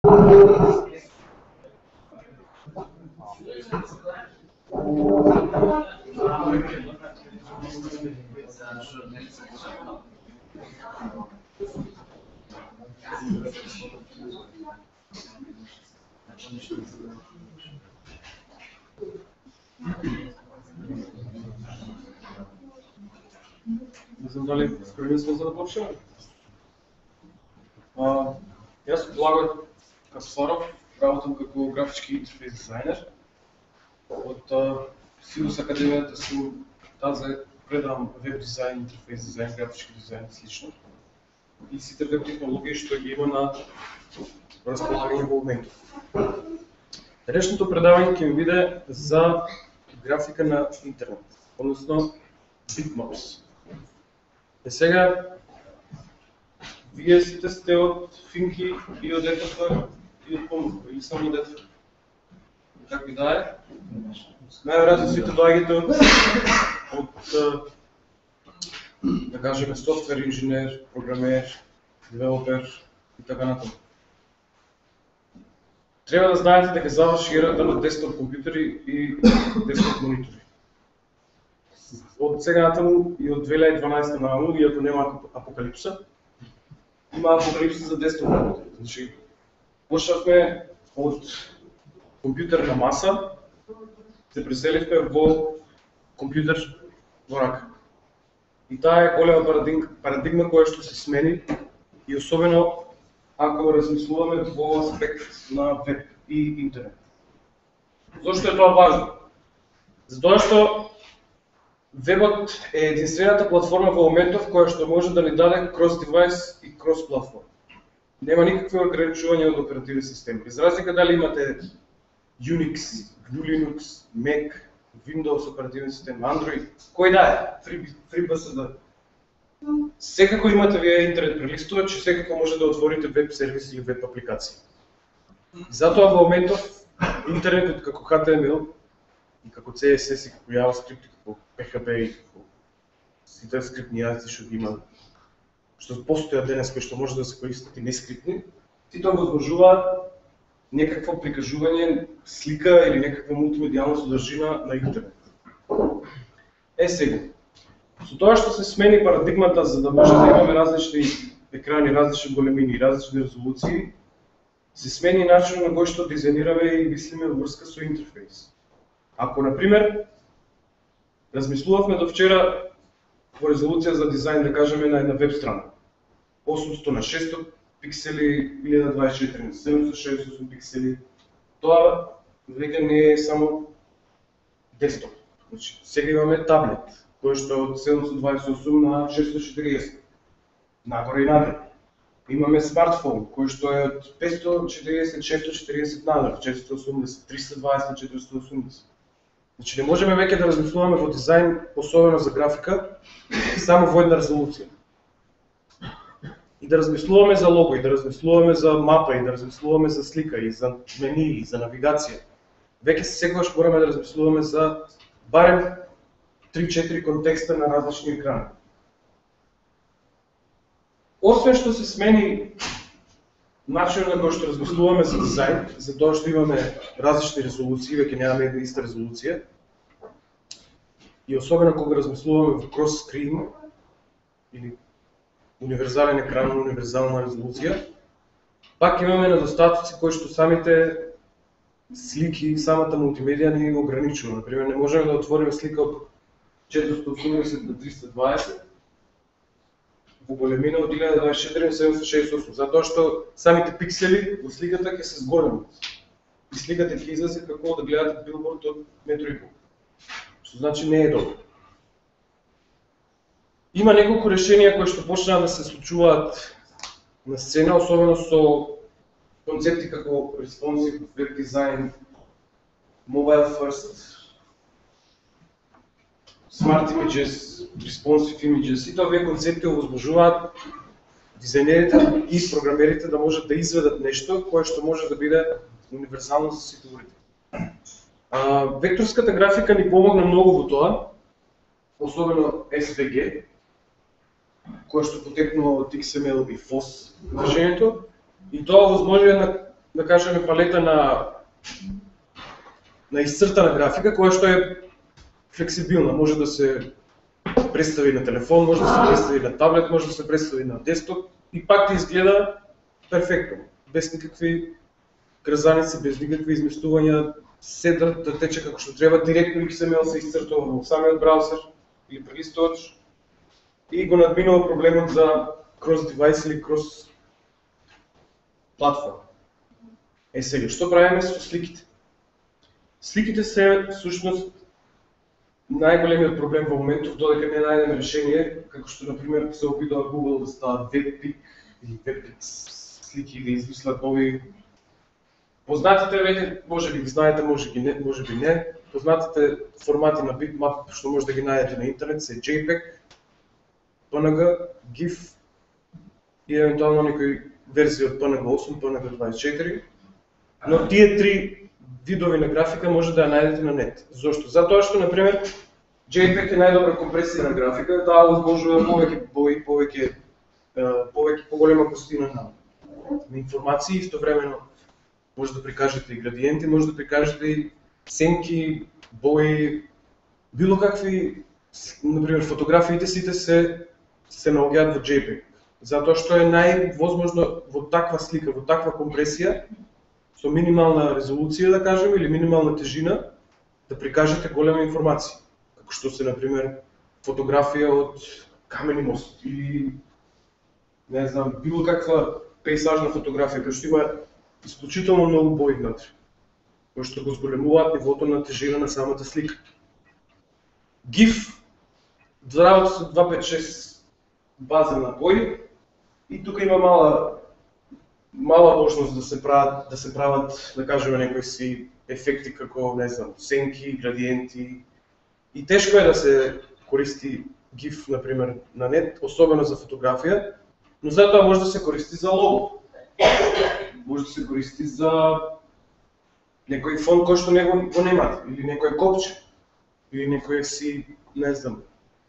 Не знам дали сме за да почнем. Јас сум Благој Каспаров, работам како графички интерфейс дизајнер. Од Силус Академијата сум таза предавам веб дизајн, интерфейс дизајн, графички дизајн и слично. И сите веб технологии што ги има на располагање во моментов. Денешното предавање ќе ми биде за графика на интернет, односно bitmaps. И сега, вие сите сте од Финки и од ЕТФ и од Поморко, или само од ЕТФ? Как ви да е? Најверојатно сите доаѓате од, да кажеме, софтвер инженер, програмер, девелопер и така натаму. Треба да знаете дека заврши ерата на десктоп компјутери и десктоп монитори. Од сега натаму и од 2012 наваму, иако нема апокалипса, има апокалипса за десктоп компјутери. Значи, почнавме од компјутерна маса, се преселивме во компјутер во рака. И таа е голема парадигма која што се смени и особено ако размислуваме во аспект на веб и интернет. Зошто е тоа важно? Затоа што вебот е единствената платформа во моментов која што може да ни даде крос-девајс и крос-платформа. Нема никакви ограничувања од оперативни системи. Без разлика дали имате Unix, GNU Linux, Mac, Windows оперативни системи, Android, кој да е, FreeBSD. Секако имате вие интернет прелистувач и секако може да отворите веб сервис или веб апликација. Затоа во моментов интернетот како HTML и како CSS и како JavaScript и како PHP и како сите скриптни јазици што ги има, што постојат денес кои што може да се користат и нескриптни, сите овозможуваат некакво прикажување, слика или некаква мултимедијална содржина на интернет. Сега, со тоа што се смени парадигмата за да може да имаме различни екрани, различни големини, различни резолуции, се смени начинот на кој што дизајнираме и мислиме врска со интерфейс. Ако, например, размислувавме до вчера по резолуција за дизајн, да кажеме, на една веб страна, 800 на 600 пиксели, 1024 на 768 пиксели, тоа веќе не е само десктоп. Значи, сега имаме таблет, кој што е од 728 на 640, нагоре и надолу. Имаме смартфон, кој што е од 540, 640 надолу, 480, 320 на 480. Значи, не можеме веќе да размислуваме во дизајн, особено за графика, само во една резолуција. И да размислуваме за лого, и да размислуваме за мапа, и да размислуваме за слика, и за мени, и за навигација. Веќе секогаш мораме да размислуваме за барем 3-4 контекста на различни екрани. Освен што се смени начинот на кој што размислуваме за дизајн, за тоа што имаме различни резолуции, веќе немаме една иста резолуција, и особено кога размислуваме во крос-скрин или универзален екран, универзална резолуција, пак имаме недостатоци кои што самите слики, самата мултимедија ни ограничува. Например, не можеме да отвориме слика од 480 на 320 во големина од 1024 на 768, затоа што самите пиксели во сликата ќе се зголемат. И сликата ќе излезе како да гледате билборд од метро и пол. Што значи не е добро. Има неколку решенија кои што почнаа да се случуваат на сцена, особено со концепти како responsive web design, mobile first, smart images, responsive images, и тоа овие концепти овозможуваат дизајнерите и програмерите да можат да изведат нешто кое што може да биде универзално за сите уреди. Векторската графика ни помогна многу во тоа, особено SVG, кое што потекнува од XML и FOSS движењето, и тоа овозможува една да кажеме, палета на исцртана графика, која што е флексибилна, може да се представи на телефон, може да се представи на таблет, може да се представи на десктоп и пак ти изгледа перфектно, без никакви грзаници, без никакви изместувања, се да тече како што треба, директно XML се исцртува во самиот браузер или прелистувач и го надминува проблемот за cross device или cross платформа. Сега, што правиме со сликите? Сликите се всушност најголемиот проблем во моментов, додека не најдеме решение, како што например се обидува Google да стават WebPix или WebPix слики, да измислат нови познатите, веќе можеби ги знаете, можеби не. Познатите формати на bitmap што може да ги најдете на интернет се JPEG, PNG, GIF и евентуално некои верзии од PNG 8, PNG 24. Но тие три видови на графика може да ја најдете на нет. Зошто? Затоа што, например, JPEG е најдобра компресија на графика, таа возможува повеќе бои, повеќе поголема густина на информации, истовремено може да прикажете и градиенти, може да прикажете и сенки, бои, било какви, например, фотографиите сите се наоѓаат во JPEG. Затоа што е највозможно во таква слика, во таква компресија, со минимална резолуција, да кажеме, или минимална тежина, да прикажете голема информација. Како што се, например, фотографија од камени мост, или, не знам, било каква пейзажна фотографија, која што има исклучително многу бои внатре, кои што го зголемуваат нивото на тежина на самата слика. GIF заработи со 256 база на бои и тука има мала можност да се прават, да кажеме, некои си ефекти како, не знам, сенки, градиенти. И тешко е да се користи GIF, например, на нет, особено за фотографија, но затоа може да се користи за лого. Може да се користи за некој фон кој што го немате, или некој копче, или некој си, не знам,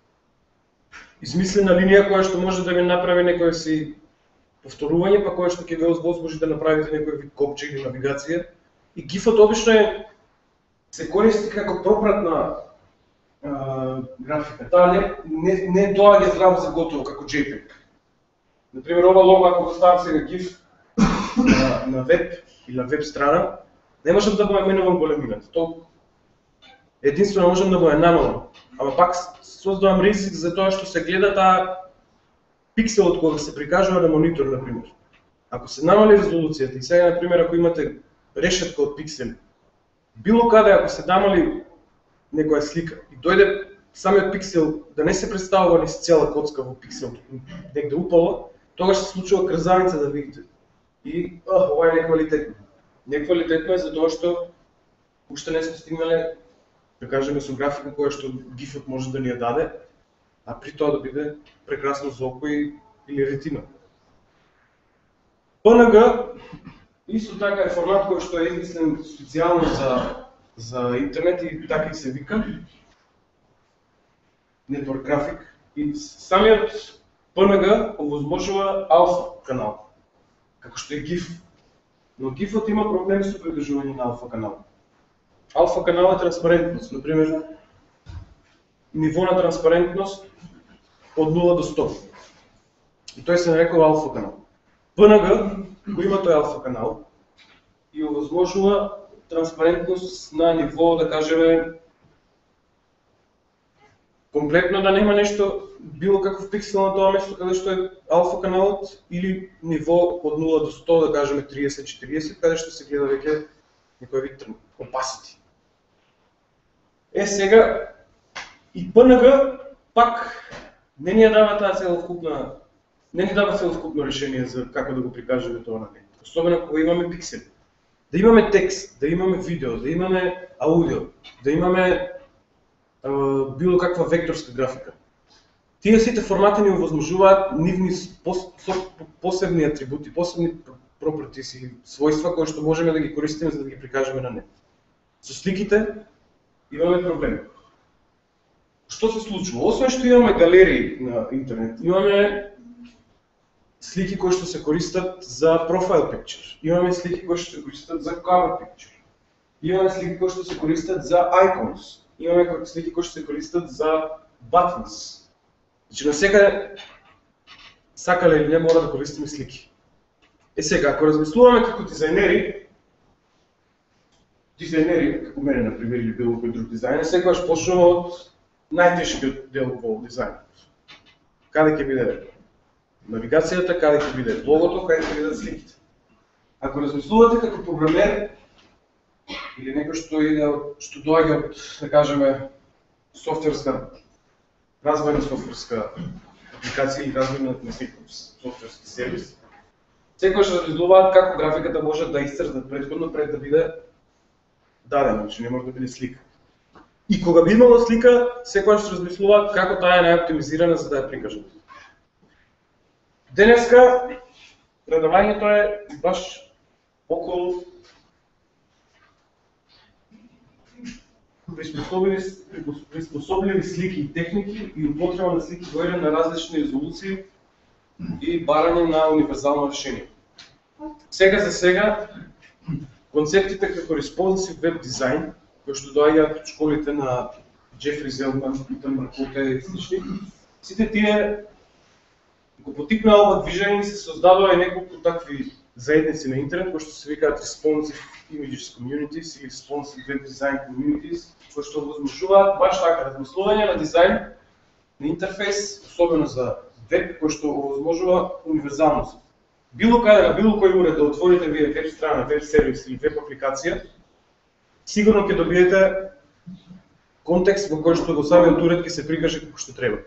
измислена линија која што може да ви направи некој си повторување, па која што ќе ви возможи да направите некој вид копче или навигација. И GIF-от обично се користи како пропратна графика. Таа не доаѓа здраво за готово како JPEG. Например, ова лого ако го ставам сега GIF на веб или на веб страна, не можам да го менувам големината. Толку единствено можам да го намалам. Ама пак создавам ризик за тоа што се гледа таа пикселот кога се прикажува на монитор, например. Ако се намали резолуцијата и сега, например, ако имате решетка од пиксели, било каде ако се намали некоја слика и дојде самиот пиксел да не се представува низ цела коцка во пиксел, негде упала, тогаш се случува крзаница да видите. И ова е неквалитетно. Неквалитетно е затоа што уште не сме стигнале, да кажеме, со графика која што GIF-от може да ни ја даде, а при тоа да биде прекрасно за око или ретина. PNG исто така е формат кој што е измислен специјално за интернет и така и се вика Network Graphic. И самиот PNG овозможува алфа канал, како што е GIF. Но GIF-от има проблеми со прикажување на алфа канал. Алфа канал е транспарентност, например, ниво на транспарентност од 0 до 100. И тој се нарекува алфа канал. PNG го има тој алфа канал и овозможува транспарентност на ниво, да кажеме, комплетно да нема нешто, било каков пиксел на тоа место каде што е алфа каналот, или ниво од 0 до 100, да кажеме 30-40, каде што се гледа веќе некој вид опасити. Сега, и PNG пак не ни дава таа целокупна, не ни дава целокупно решение за како да го прикажеме тоа на нет. Особено кога имаме пиксели. Да имаме текст, да имаме видео, да имаме аудио, да имаме било каква векторска графика. Тие сите формати ни овозможуваат нивни посебни атрибути, посебни пропертис или својства кои што можеме да ги користиме за да ги прикажеме на нет. Со сликите имаме проблем. Што се случува? Освен што имаме галерии на интернет, имаме слики кои што се користат за profile picture. Имаме слики кои што се користат за cover picture. Имаме слики кои што се користат за icons. Имаме слики кои што се користат за buttons. Значи насекаде сакале или не мора да користиме слики. Сега, ако размислуваме како дизајнери, како мене, например, или било кој друг дизајнер, секогаш почнува од најтешкиот дел во дизајнот. Каде ќе биде навигацијата, каде ќе биде логото, каде ќе бидат сликите. Ако размислувате како програмер или некој што доаѓа од, да кажеме, развојна софтверска апликација или развојна софтверски сервис, секогаш размислуваат како графиката може да исцртат претходно пред да биде дадена, значи не може да биде слика. И кога би имало слика, секогаш се размислуваат како таа е најоптимизирана за да ја прикажат. Денеска предавањето е баш околу приспособливи слики и техники и употреба на слики во на различни резолуции и барање на универзално решение. Сега за сега, концептите како responsive web дизајн, кои што доаѓаат од школите на Джефри Зелман, Питер Маркоте и слични, сите тие го потикнаа ова движење и се создадоа и неколку такви заедници на интернет, кои што се викаат Responsive Images Communities или Responsive Web Design Communities, кои што возможуваат баш така размислување на дизајн, на интерфейс, особено за веб, кој што овозможува универзалност. Било каде на било кој уред да отворите вие веб страна, веб сервис или веб апликација, сигурно ќе добиете контекст во кој што во самиот уред ќе се прикаже како што треба.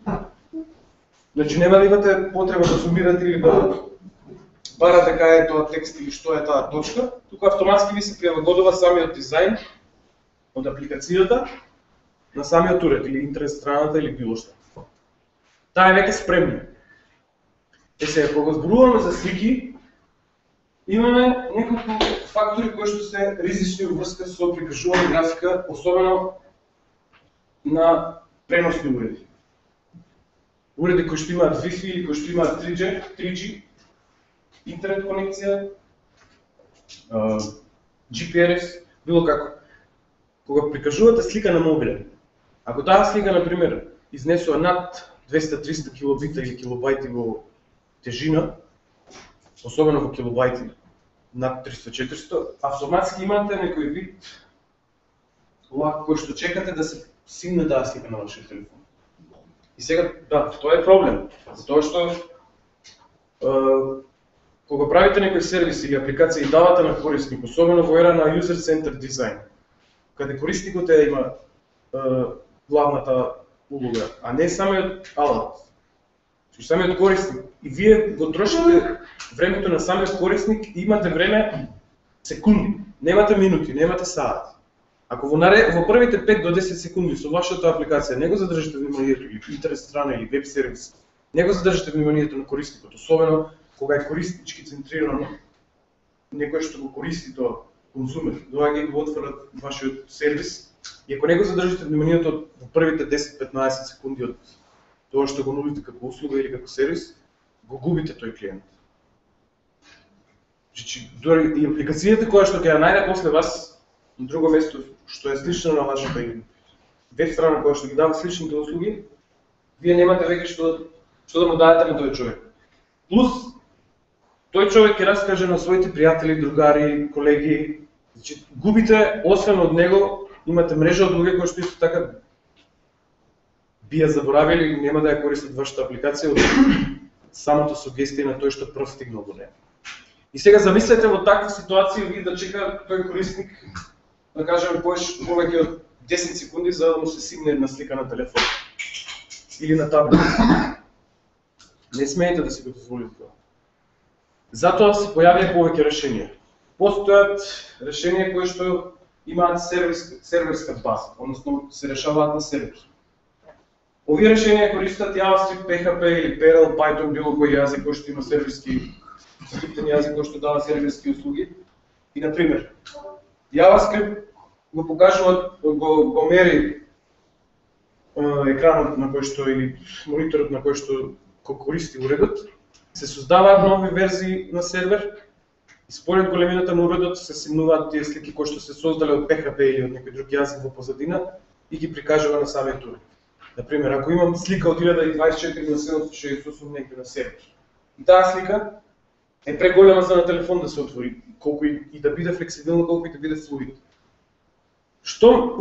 Значи нема да имате потреба да сумирате или да барате кај е тоа текст или што е таа точка, туку автоматски ви се прилагодува самиот дизајн од апликацијата на самиот уред или интернет страната или било што. Таа е веќе спремна. Сега, кога зборуваме за слики, имаме неколку фактори кои што се ризични во врска со прикажување графика, особено на преносни уреди. Уреди кои што имаат Wi-Fi или кои што имаат 3G, интернет конекција, GPRS, било како. Кога прикажувате слика на мобилен, ако таа слика, например, изнесува над 200-300 килобита или килобајти во тежина, особено во килобајти над 300-400, автоматски имате некој вид лак кој што чекате да се симне таа слика на вашиот телефон. И сега, да, тоа е проблем, затоа што кога правите некој сервис или апликација и давате на корисник, особено во ера на user-centered дизајн, каде корисникот има главната улога, а не самиот алат, самиот корисник. И вие го трошите времето на самиот корисник и имате време секунди, немате минути, немате саат. Ако во првите 5 до 10 секунди со вашата апликација не го задржите вниманието или интернет страна или веб сервис, не го задржите вниманието на корисникот, особено кога е кориснички центрирано, некој што го користи тоа, конзумер, доаѓа и го отвора вашиот сервис, и ако не го задржите вниманието во првите 10-15 секунди од тоа што го нудите како услуга или како сервис, го губите тој клиент. Дори и апликацијата која што ќе ја најде после вас на друго место што е слично на вашата веб страна која што ги дава сличните услуги, вие немате веќе што да му дадете на тој човек. Плюс тој човек ќе раскаже на своите пријатели, другари, колеги, значи губите освен од него, имате мрежа од луѓе кои што исто така би ја заборавили или нема да ја користат вашата апликација од самото сугестија на тој што прв стигнал до неја. И сега замислете во таква ситуација вие да чека тој корисник, да кажеме повеќе од 10 секунди за да му се симне една слика на телефон или на таблет. Не смеете да си го дозволите тоа. Затоа се појавија повеќе решенија. Постојат решенија кои што имаат серверска база, односно се решаваат на сервер. Овие решенија користат JavaScript, PHP или Perl, Python, било кој јазик кој што има серверски скриптен јазик кој што дава серверски услуги. И на пример, JavaScript го покажува, го мери екранот на кој што или мониторот на кој што користи уредот, се создаваат нови верзии на сервер и според големината на уредот се симнуваат тие слики кои што се создале од PHP или од некој друг јазик во позадина и ги прикажува на самиот уред. Например, ако имам слика од 1024 на 768 негде на сервер, и таа слика е преголема за на телефон да се отвори, колку и да биде флексибилно, колку и да биде флуид. Штом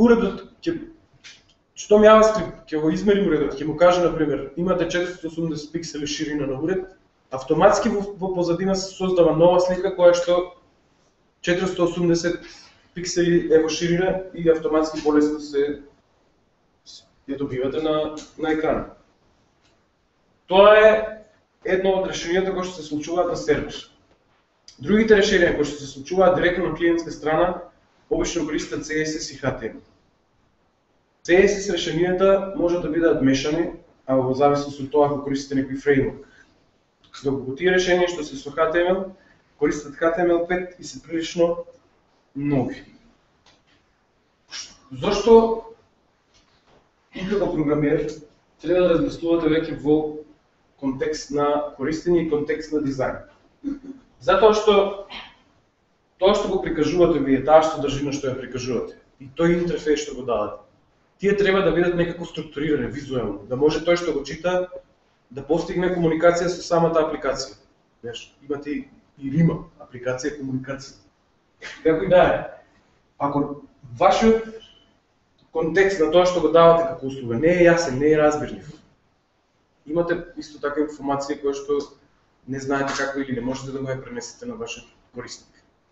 JavaScript ќе го измери уредот, ќе му каже, например, имате 480 пиксели ширина на уред, автоматски во позадина се создава нова слика која што 480 пиксели е во ширина и автоматски полесно се ја добивате на екран. Тоа е едно од решенијата кои што се случуваат на сервер. Другите решенија кои што се случуваат директно на клиентска страна, обично користат CSS и HTML. CSS решенијата може да бидат мешани, а во зависност од тоа ако користите некој фреймворк. Доколку тие решенија што се со HTML, користат HTML5 и се прилично нови. Зошто и како програмер треба да размислувате веќе во контекст на користење и контекст на дизајн? Затоа што тоа што го прикажувате вие, таа содржина што ја прикажувате и тој интерфејс што го давате, тие треба да бидат некако структурирани визуелно, да може тој што го чита да постигне комуникација со самата апликација. Имате и рима, апликација и комуникација. Како и да е, ако вашиот контекст на тоа што го давате како услуга не е јасен, не е разбирлив, имате исто така информација која што не знаете како или не можете да го ја пренесете на вашиот корисник.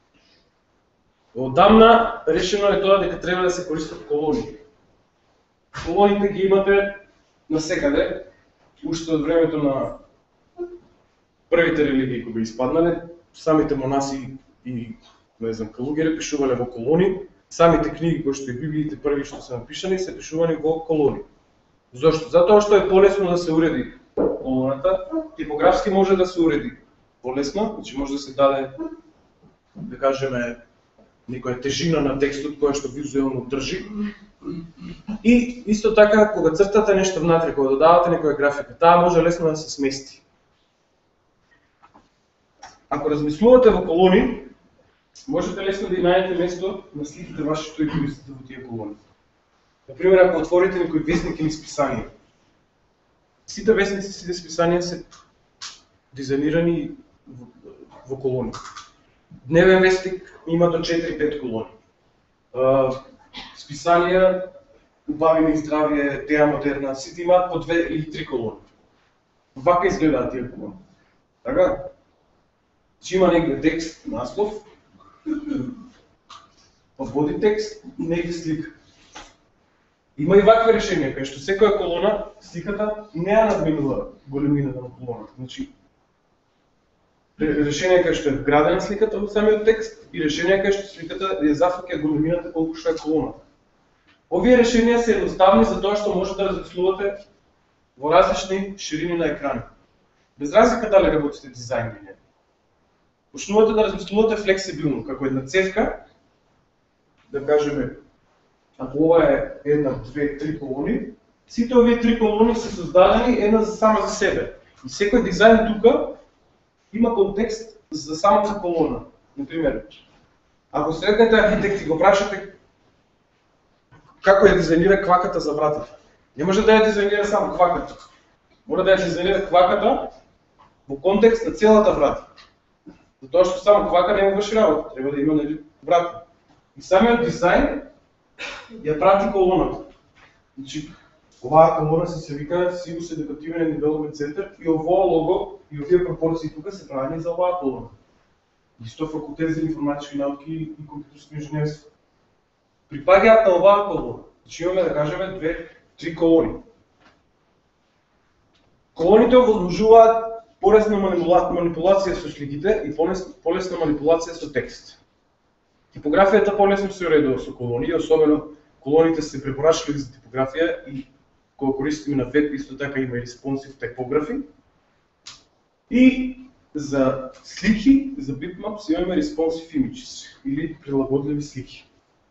Одамна решено е тоа дека треба да се користат колони. Колоните ги имате насекаде, уште од времето на првите религии кои испаднале, самите монаси и калугери пишувале во колони, самите книги кои што и Библиите први што се напишани се пишувани во колони. Зошто? Затоа што е полесно да се уреди колоната, типографски може да се уреди полесно, значи може да се даде, да кажеме, некоја тежина на текстот која што визуелно држи. И исто така, кога цртате нешто внатре, кога додавате некоја графика, таа може лесно да се смести. Ако размислувате во колони, можете лесно да најдете место на сликите ваши што ги користите во тие колони. Например, ако отворите некој весник или списание, сите весници, сите списанија се дизајнирани во колони. Дневен вестник има до 4-5 колони. Списанија, убавина и здравје, теа модерна, сите имаат по 2 или 3 колони. Вака изгледаат тие колони. Така? Че има негде текст, наслов, па боди текст и негде слика. Има и вакви решенија, кај што секоја колона, сликата не ја надминува големината на колоната. Значи, решение кај што е вградена сликата во самиот текст и решение кај што сликата ја зафаќа големината колку што е колоната. Овие решенија се едноставни за тоа што може да размислувате во различни ширини на екран. Без разлика дали работите дизајн или не. Почнувате да размислувате флексибилно, како една цевка, да кажеме, ако ова е една, две, три колони, сите овие три колони се создадени една сама за себе. И секој дизајн тука има контекст за самата колона. Например, ако сретнете архитект и го прашате како ја дизајнира кваката за вратата, не може да ја дизајнира само кваката. Мора да ја дизајнира кваката во контекст на целата врата. Затоа што само квака не му врши работа, треба да има врата. И самиот дизајн ја прати колоната. Значи, оваа колона се вика Sinus Educative and Development Center и овоа лого и овие пропорции тука се правени за оваа колона. Исто факултет за информатички науки и компјутерско инженерство. Припаѓаат на оваа колона. Значи имаме да кажеме 2-3 колони. Колоните овозможуваат полесна манипулација со сликите и полесна манипулација со текст. Типографијата полесно се уредува со колони, особено колоните се препорачливи за типографија и кога користиме на веб исто така има и responsive typography. И за слики, за bitmaps имаме responsive images или прилагодливи слики.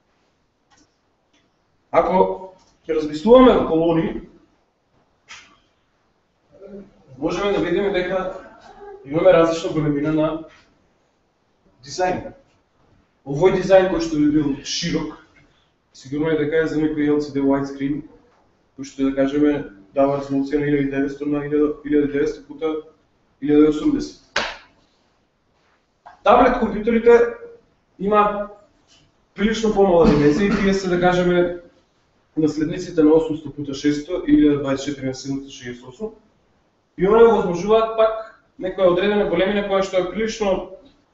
Ако ќе размислуваме во колони, можеме да видиме дека имаме различна големина на дизајн. Овој дизајн кој што би бил широк, сигурно е дека е за некој LCD widescreen, кој што да кажеме дава резолуција на 1900 на 1900 пута 1080. Таблет компјутерите има прилично помала димензија и тие се да кажеме наследниците на 800 пута 600 или 24 на 768 и оние возможуваат пак некоја одредена големина која што е прилично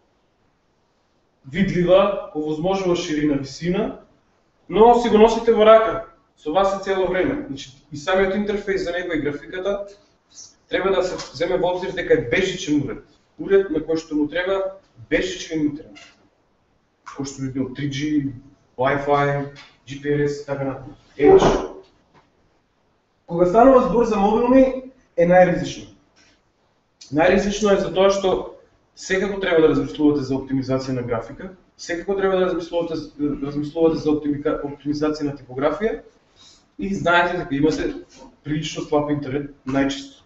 видлива, овозможува ширина, висина, но си го носите во рака, со вас е цело време. Значи, и самиот интерфејс за него и графиката треба да се земе во обзир дека е бежичен уред. Уред на кој што му треба бежичен интернет. Кој што би бил 3G, Wi-Fi, GPS, така натаму. Edge. Кога станува збор за мобилни, е најризично. Најризично е за тоа што секако треба да размислувате за оптимизација на графика, секако треба да размислувате за оптимизација на типографија и знаете дека имате прилично слаб интернет најчесто.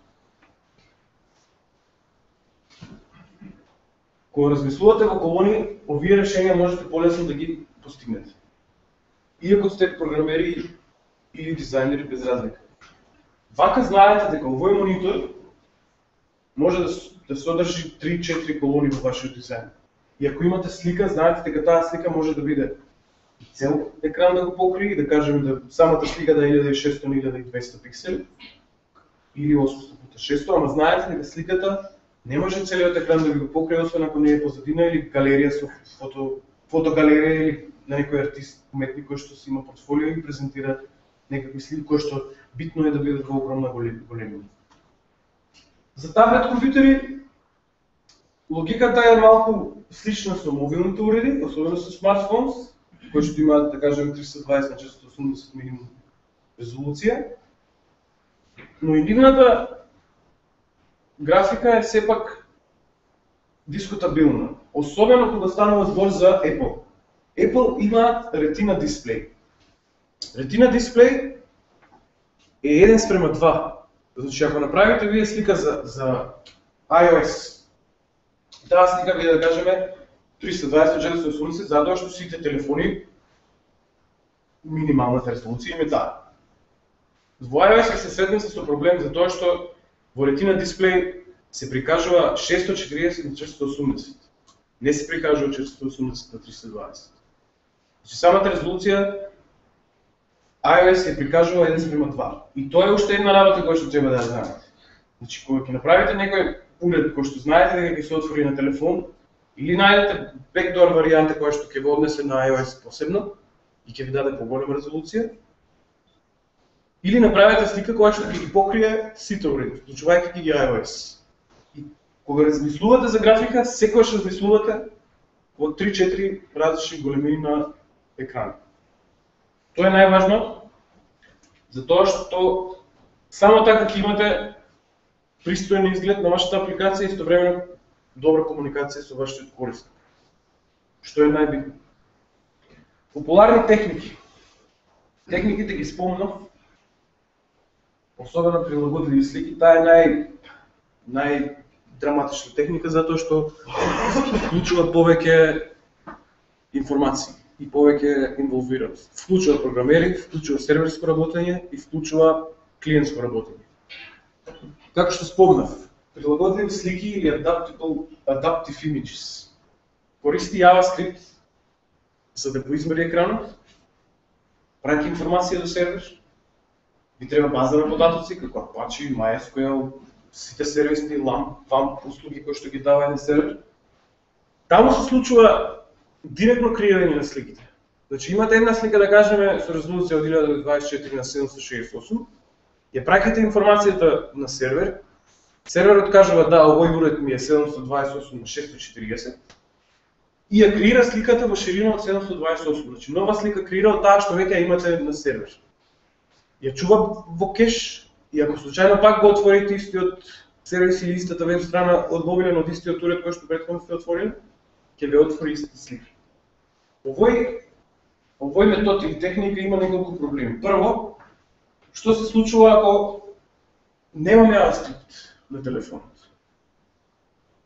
Кога размислувате во колони, овие решенија можете полесно да ги постигнете. Иако сте програмери или дизајнери без разлика. Вака знаете дека овој монитор може да содржи 3-4 колони во вашиот дизајн. И ако имате слика, знаете дека таа слика може да биде цел екран да го покрие, да кажеме да самата слика да е 1600 на 1200 пиксели или 800 пута 600, ама знаете дека сликата не може целиот екран да го покрие, освен ако не е позадина или галерија со фотогалерија или на некој артист, уметник кој што си има портфолио и презентира некакви слики кои што битно е да бидат во огромна големина. За таблет компјутери логиката е малку слична со мобилните уреди, особено со смартфонс, кои што имаат, да кажем, 320 на 480 минимум резолуција, но и нивната графика е сепак дискутабилна, особено кога станува збор за Apple. Apple има Retina дисплей. Retina дисплей е 1:2. Значи, ако направите вие слика за iOS, таа слика ви да кажеме 320-480, затоа што сите телефони минималната резолуција им е таа. Во iOS се сретнете со проблем за тоа што во Retina дисплей се прикажува 640 на 480. Не се прикажува 480 на 320. Значи, самата резолуција iOS се прикажува 1:2. И тоа е уште една работа која што треба да ја знаете. Значи, кога ќе направите некој уред кој што знаете дека ќе се отвори на телефон, или најдете backdoor варијанта која што ќе го однесе на iOS посебно и ќе ви даде поголема резолуција, или направете слика која што ќе ги покрие сите уреди, вклучувајќи ги iOS. И кога размислувате за графика, секогаш размислувате од 3-4 различни големини на екран. Тоа е најважно, затоа што само така ќе имате пристоен изглед на вашата апликација и истовремено добра комуникација со вашиот корисник. Што е најбитно. Популарни техники. Техниките ги спомнав, особено прилагодливи слики, таа е најдраматична техника затоа што вклучува повеќе информации и повеќе инволвираност. Вклучува програмери, вклучува серверско работење и вклучува клиентско работење. Како што спомнав, прилагодливи слики или adaptive images користи JavaScript за да го измери екранот, праќа информација до сервер, ви треба база на податоци како Apache, MySQL, сите сервисни LAMP услуги кои што ги дава еден сервер. Таму се случува директно креирање на сликите. Значи имате една слика, да кажеме, со резолуција од 1024 на 768, ја праќате информацијата на сервер, серверот кажува да, овој уред ми е 728 на 640 и ја креира сликата во ширина од 728. Значи нова слика креира од таа што веќе ја имате на сервер. Ја чува во кеш и ако случајно пак го отворите истиот сервис или истата веб страна одмобилен од истиот уред кој што претходно сте отворили, ќе ве отвори истата слика. Овој метод или техника има неколку проблеми. Прво, што се случува ако немаме JavaScript на телефонот?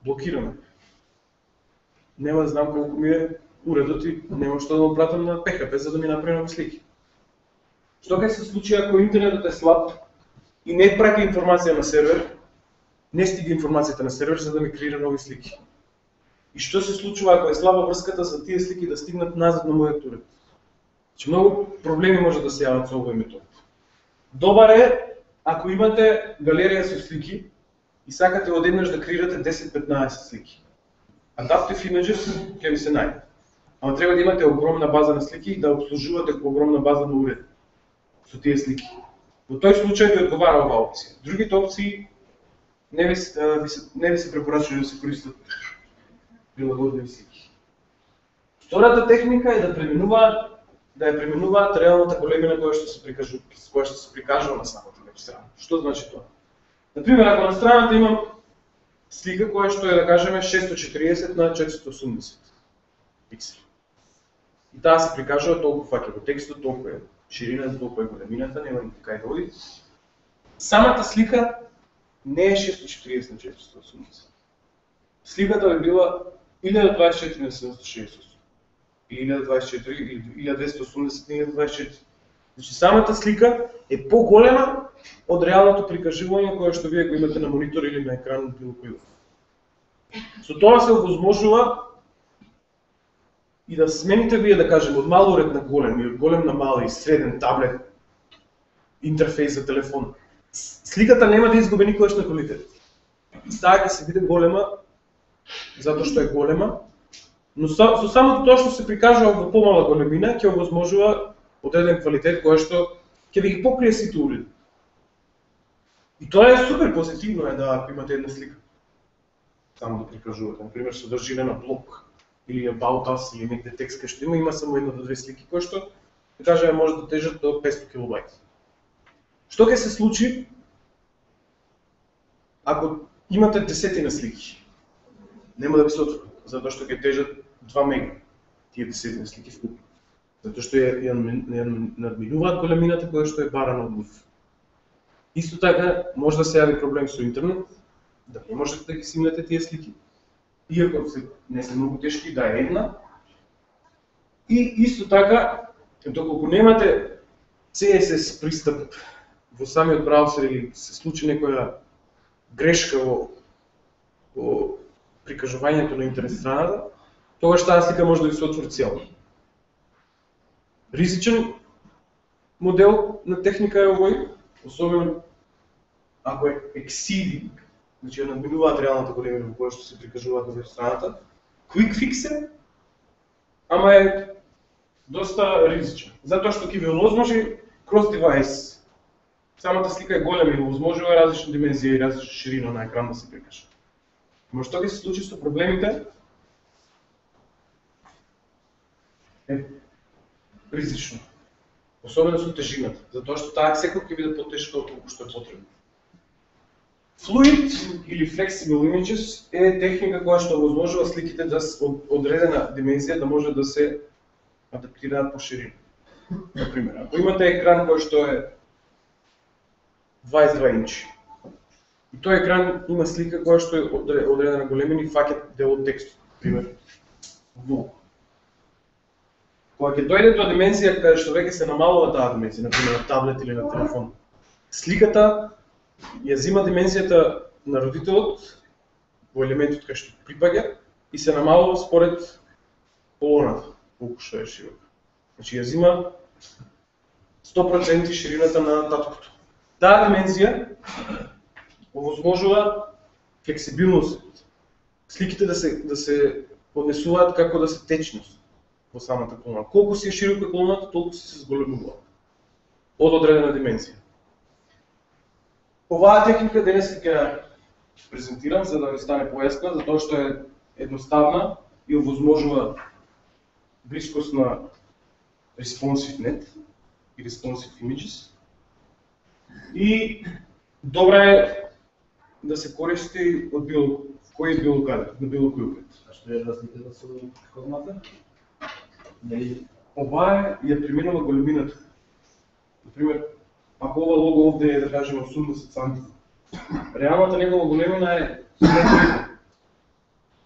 блокираме. Нема да знам колку ми е уредот и нема што да го пратам на PHP за да ми направи нови слики. Што ќе се случи ако интернетот е слаб и не праќа информација на сервер, не стига информацијата на сервер за да ми креира нови слики. И што се случува ако е слаба врската за тие слики да стигнат назад на мојот уред? Значи многу проблеми може да се јават со овој метод. Добар е ако имате галерија со слики и сакате одеднаш да креирате 10-15 слики. Adaptive Images ќе ви се најде. Ама треба да имате огромна база на слики и да обслужувате огромна база на уред со тие слики. Во тој случај ви одговара оваа опција. Другите опции не ви се препорачува да се користат прилагодливи слики. Втората техника е да ја пременуваат реалната големина која што се прикажува на самата веб страна. Што значи тоа? Например, ако на страната имам слика која што е, да кажеме, 640 на 480 пиксели. И таа се прикажува толку фаќа во текстот, толку е ширината, толку е големината, нема ни кај да оди. Самата слика не е 640 на 480. Сликата би била 1024 на 768, или 1024, или 1280 на 1024. Значи самата слика е поголема од реалното прикажување кое што вие го имате на монитор или на екран било кој. Со тоа се овозможува и да смените вие, да кажем, од мал уред на голем, и од голем на мал и среден таблет, интерфейс за телефон. Сликата нема да изгуби никогаш на квалитет. Таа ќе се биде голема, затоа што е голема, но со самото тоа што се прикажува во помала големина, ќе овозможува одреден квалитет кој што ќе ви ги покрие сите уреди. И тоа е супер позитивно е да ако имате една слика, само да прикажувате, например содржина на блог или about us или некој текст кај што има само една до две слики кои што, да кажеме, може да тежат до 500 килобајт. Што ќе се случи ако имате десетина слики? Нема да ви се отворат, затоа што ќе тежат 2 мега тие десетина слики вкупно. Затоа што ја надминуваат големината која што е барана од нив. Исто така може да се јави проблем со интернет, да не можете да ги снимате тие слики, иако не се многу тешки, да е една. И исто така, доколку немате CSS пристап во самиот браузер или се случи некоја грешка во прикажувањето на интернет страната, тогаш таа слика може да ви се отвори цела. Ризичен модел на техника е овој, особено ако е exceeding, значи ја надминуваат реалната големина во која што се прикажуваат на веб страната. Quick fix е, ама е доста ризичен, затоа што ќе ви овозможи cross device. Самата слика е голема и овозможува различни димензии и различна ширина на екран да се прикаже. Но што ќе се случи со проблемите е ризично, особено со тежината, затоа што таа секој ќе биде потешка од колку што е потребно. Fluid или Flexible Images е техника која што овозможува сликите да од одредена димензија да може да се адаптираат по ширина. Например, ако имате екран кој што е 22 инчи, и тој екран има слика која што е одредена големина и фаќа дел од текстот, например, во. Кога ќе дојде до димензија каде што веќе се намалува таа димензија, например на таблет или на телефон, сликата ја зима димензијата на родителот во елементот кај што припаѓа и се намалува според полоната, колку што е широка. Значи ја зима 100% ширината на таткото. Таа димензија овозможува флексибилност. Сликите да се однесуваат како да се течност во самата колона. Колку си е широка колоната, толку се зголемува од одредена димензија. Оваа техника денес ќе ја презентирам за да ви стане појасна, затоа што е едноставна и овозможува блискост на responsive net и responsive images. И добра е да се користи од било каде, на било кој уред. А што е разликата со формата? Оваа ја преминува големината. Например, ако ова лого овде е, да кажем, 80 см, реалната негова големина е 1 метар.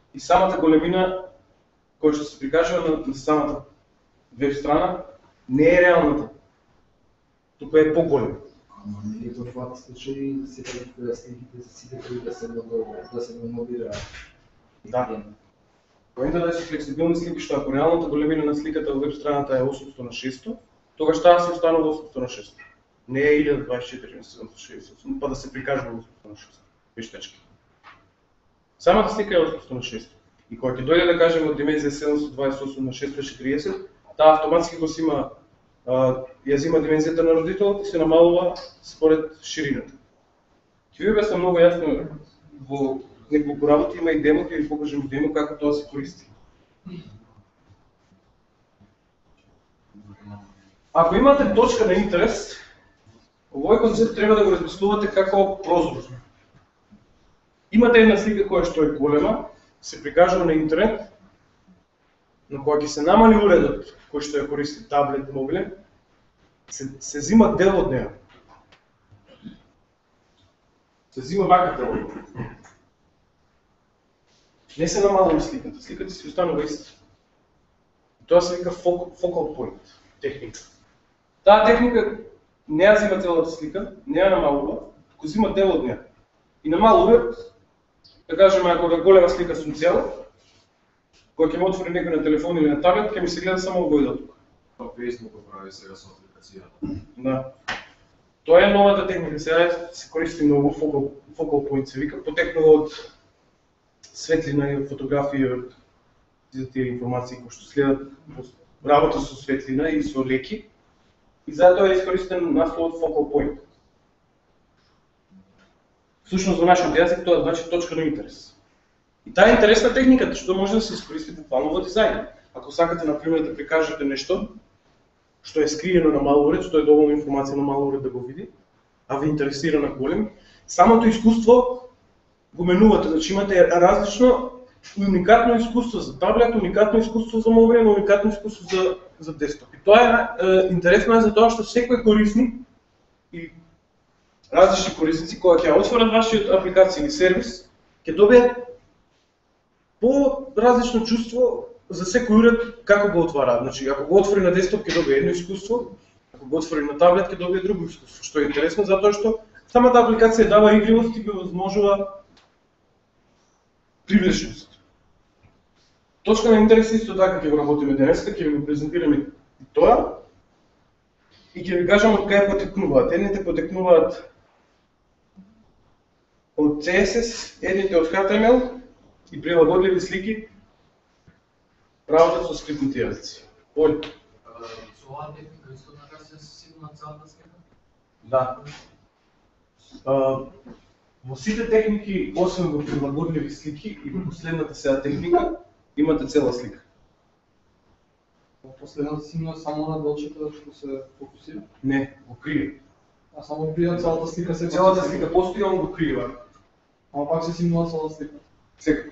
и самата големина која што се прикажува на самата веб страна не е реалната, туку е поголема. И во оваа случаи сите сликите сите кои да се модулираат. Да. Поента да се флексибилни слики, што ако реалната големина на сликата во веб страната е 800 на 600, тогаш таа се останува 800 на 600. Не е 1024 на 768, па да се прикажува 800 на 600. Вештачки. Самата слика е 800 на 600. И кога ќе дојде да кажеме од димензија 728 на 640, таа автоматски го сима ја зима димензијата на родителот и се намалува според ширината. Ќе ви објаснам многу јасно во неколку работи, има и демо, ќе ви покажам демо како тоа се користи. Ако имате точка на интерес, овој концепт треба да го размислувате како прозор. Имате една слика која што е голема, се прикажува на интернет, но кога ќе се намали уредот кој што ја користи таблет, мобилен, се зима дел од неа. Се зима вака дел од неа. Не се намалува сликата, сликата си останува иста. Тоа се вика focal point техника. Таа техника не ја зима целата слика, не ја намалува, туку зима дел од неа. И намалува, да кажеме, ако е голема слика сум цела, кога ќе ме отвори некој на телефон или на таблет, ќе ми се гледа само овој дел тука. Тоа Facebook го прави сега со апликацијата. Да. Тоа е новата техника, сега се користи многу, focal point се вика, потекнува од светлина и фотографија од тие информации кои што следат работа со светлина и со леки, и затоа е искористен насловот focal point. Всушност во нашиот јазик тоа значи точка на интерес. И таа е интересна техниката што може да се искористи буквално во дизајн. Ако сакате на пример да прикажете нешто што е скриено на мал уред, што е доволно информација на мал уред да го види, а ви интересира на голем, самото искуство го менувате, значи имате различно уникатно искуство за таблет, уникатно искуство за мобилен, уникатно искуство за десктоп. И тоа е интересно за тоа што секој корисник и различни корисници кога ќе отворат вашиот апликација или сервис, ќе добијат по-различно чувство за секој уред како го отвара. Значи, ако го отвори на десктоп ќе добие едно искуство, ако го отвори на таблет ќе добие друго искуство, што е интересно затоа што самата апликација дава игривост и ги возможува привлечност. Точка на интерес исто така ќе го работиме денеска, ќе ви го презентираме и тоа и ќе ви кажам од кај потекнуваат. Едните потекнуваат од CSS, едните од HTML и прилагодливи слики работат со скриптните јазици. Олј. Со оваа техника исто така се сигурна целата слика? Да. Во сите техники, освен во прилагодливи слики и во последната сега техника, имате цела слика. Последната симна само на делчето што се фокусира? Не, го крие. А само крија целата слика се Целата слика постојано го крива. Ама пак се симнува целата слика. Секако.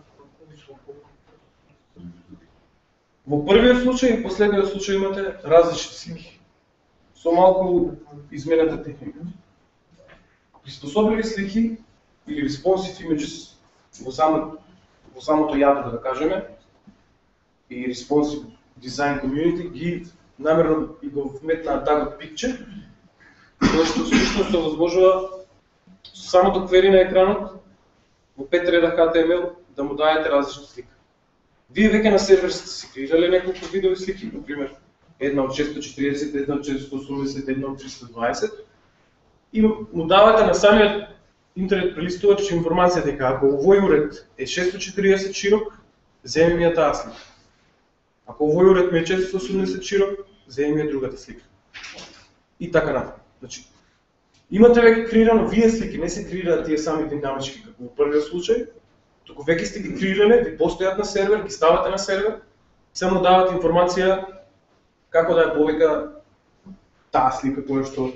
Во првиот случај и последниот случај имате различни слики. Со малку измената техника. Приспособливи слики или responsive images во самото јадро, да кажеме, и responsive design community ги намерно и го вметнаа тагот picture, кој што всушност се возможува со самото query на екранот во 5 реда HTML да му дајете различна слика. Вие веќе на сервер сте си креирале неколку видови слики, например, една од 640, една од 480, една од 320, и му давате на самиот интернет прелистувач информација дека ако овој уред е 640 широк, земи ми ја таа слика. Ако овој уред ми е 480 широк, земи ми ја другата слика. И така натаму. Значи, имате веќе креирано вие слики, не се креираат тие сами динамички како во првиот случај, туку веќе сте ги креирале, ви постојат на сервер, ги ставате на сервер, само давате информација како да ја повика таа слика која што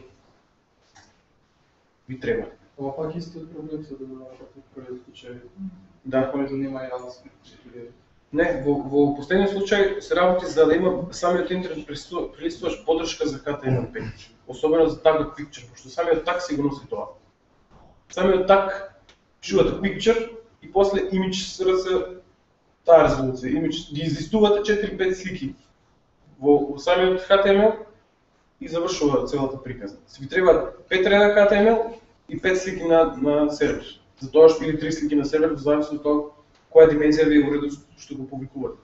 ви треба. Ова пак истиот проблем се добива како во првиот случај. Да. Којто нема јавна слика. Не, во последниот случај се работи за да има самиот интернет прелистуваш поддршка за HTML5, особено за tag picture, пошто самиот tag си го носи тоа. Самиот tag пишувате picture и после image CSS таа резолуција, имидж, ги излистувате 4-5 слики во самиот HTML и завршува целата приказна. Ви треба 5 реда HTML и 5 слики на сервер. Затоа што или 3 слики на сервер, зависи од тоа која димензија ви е уредот што го публикувате.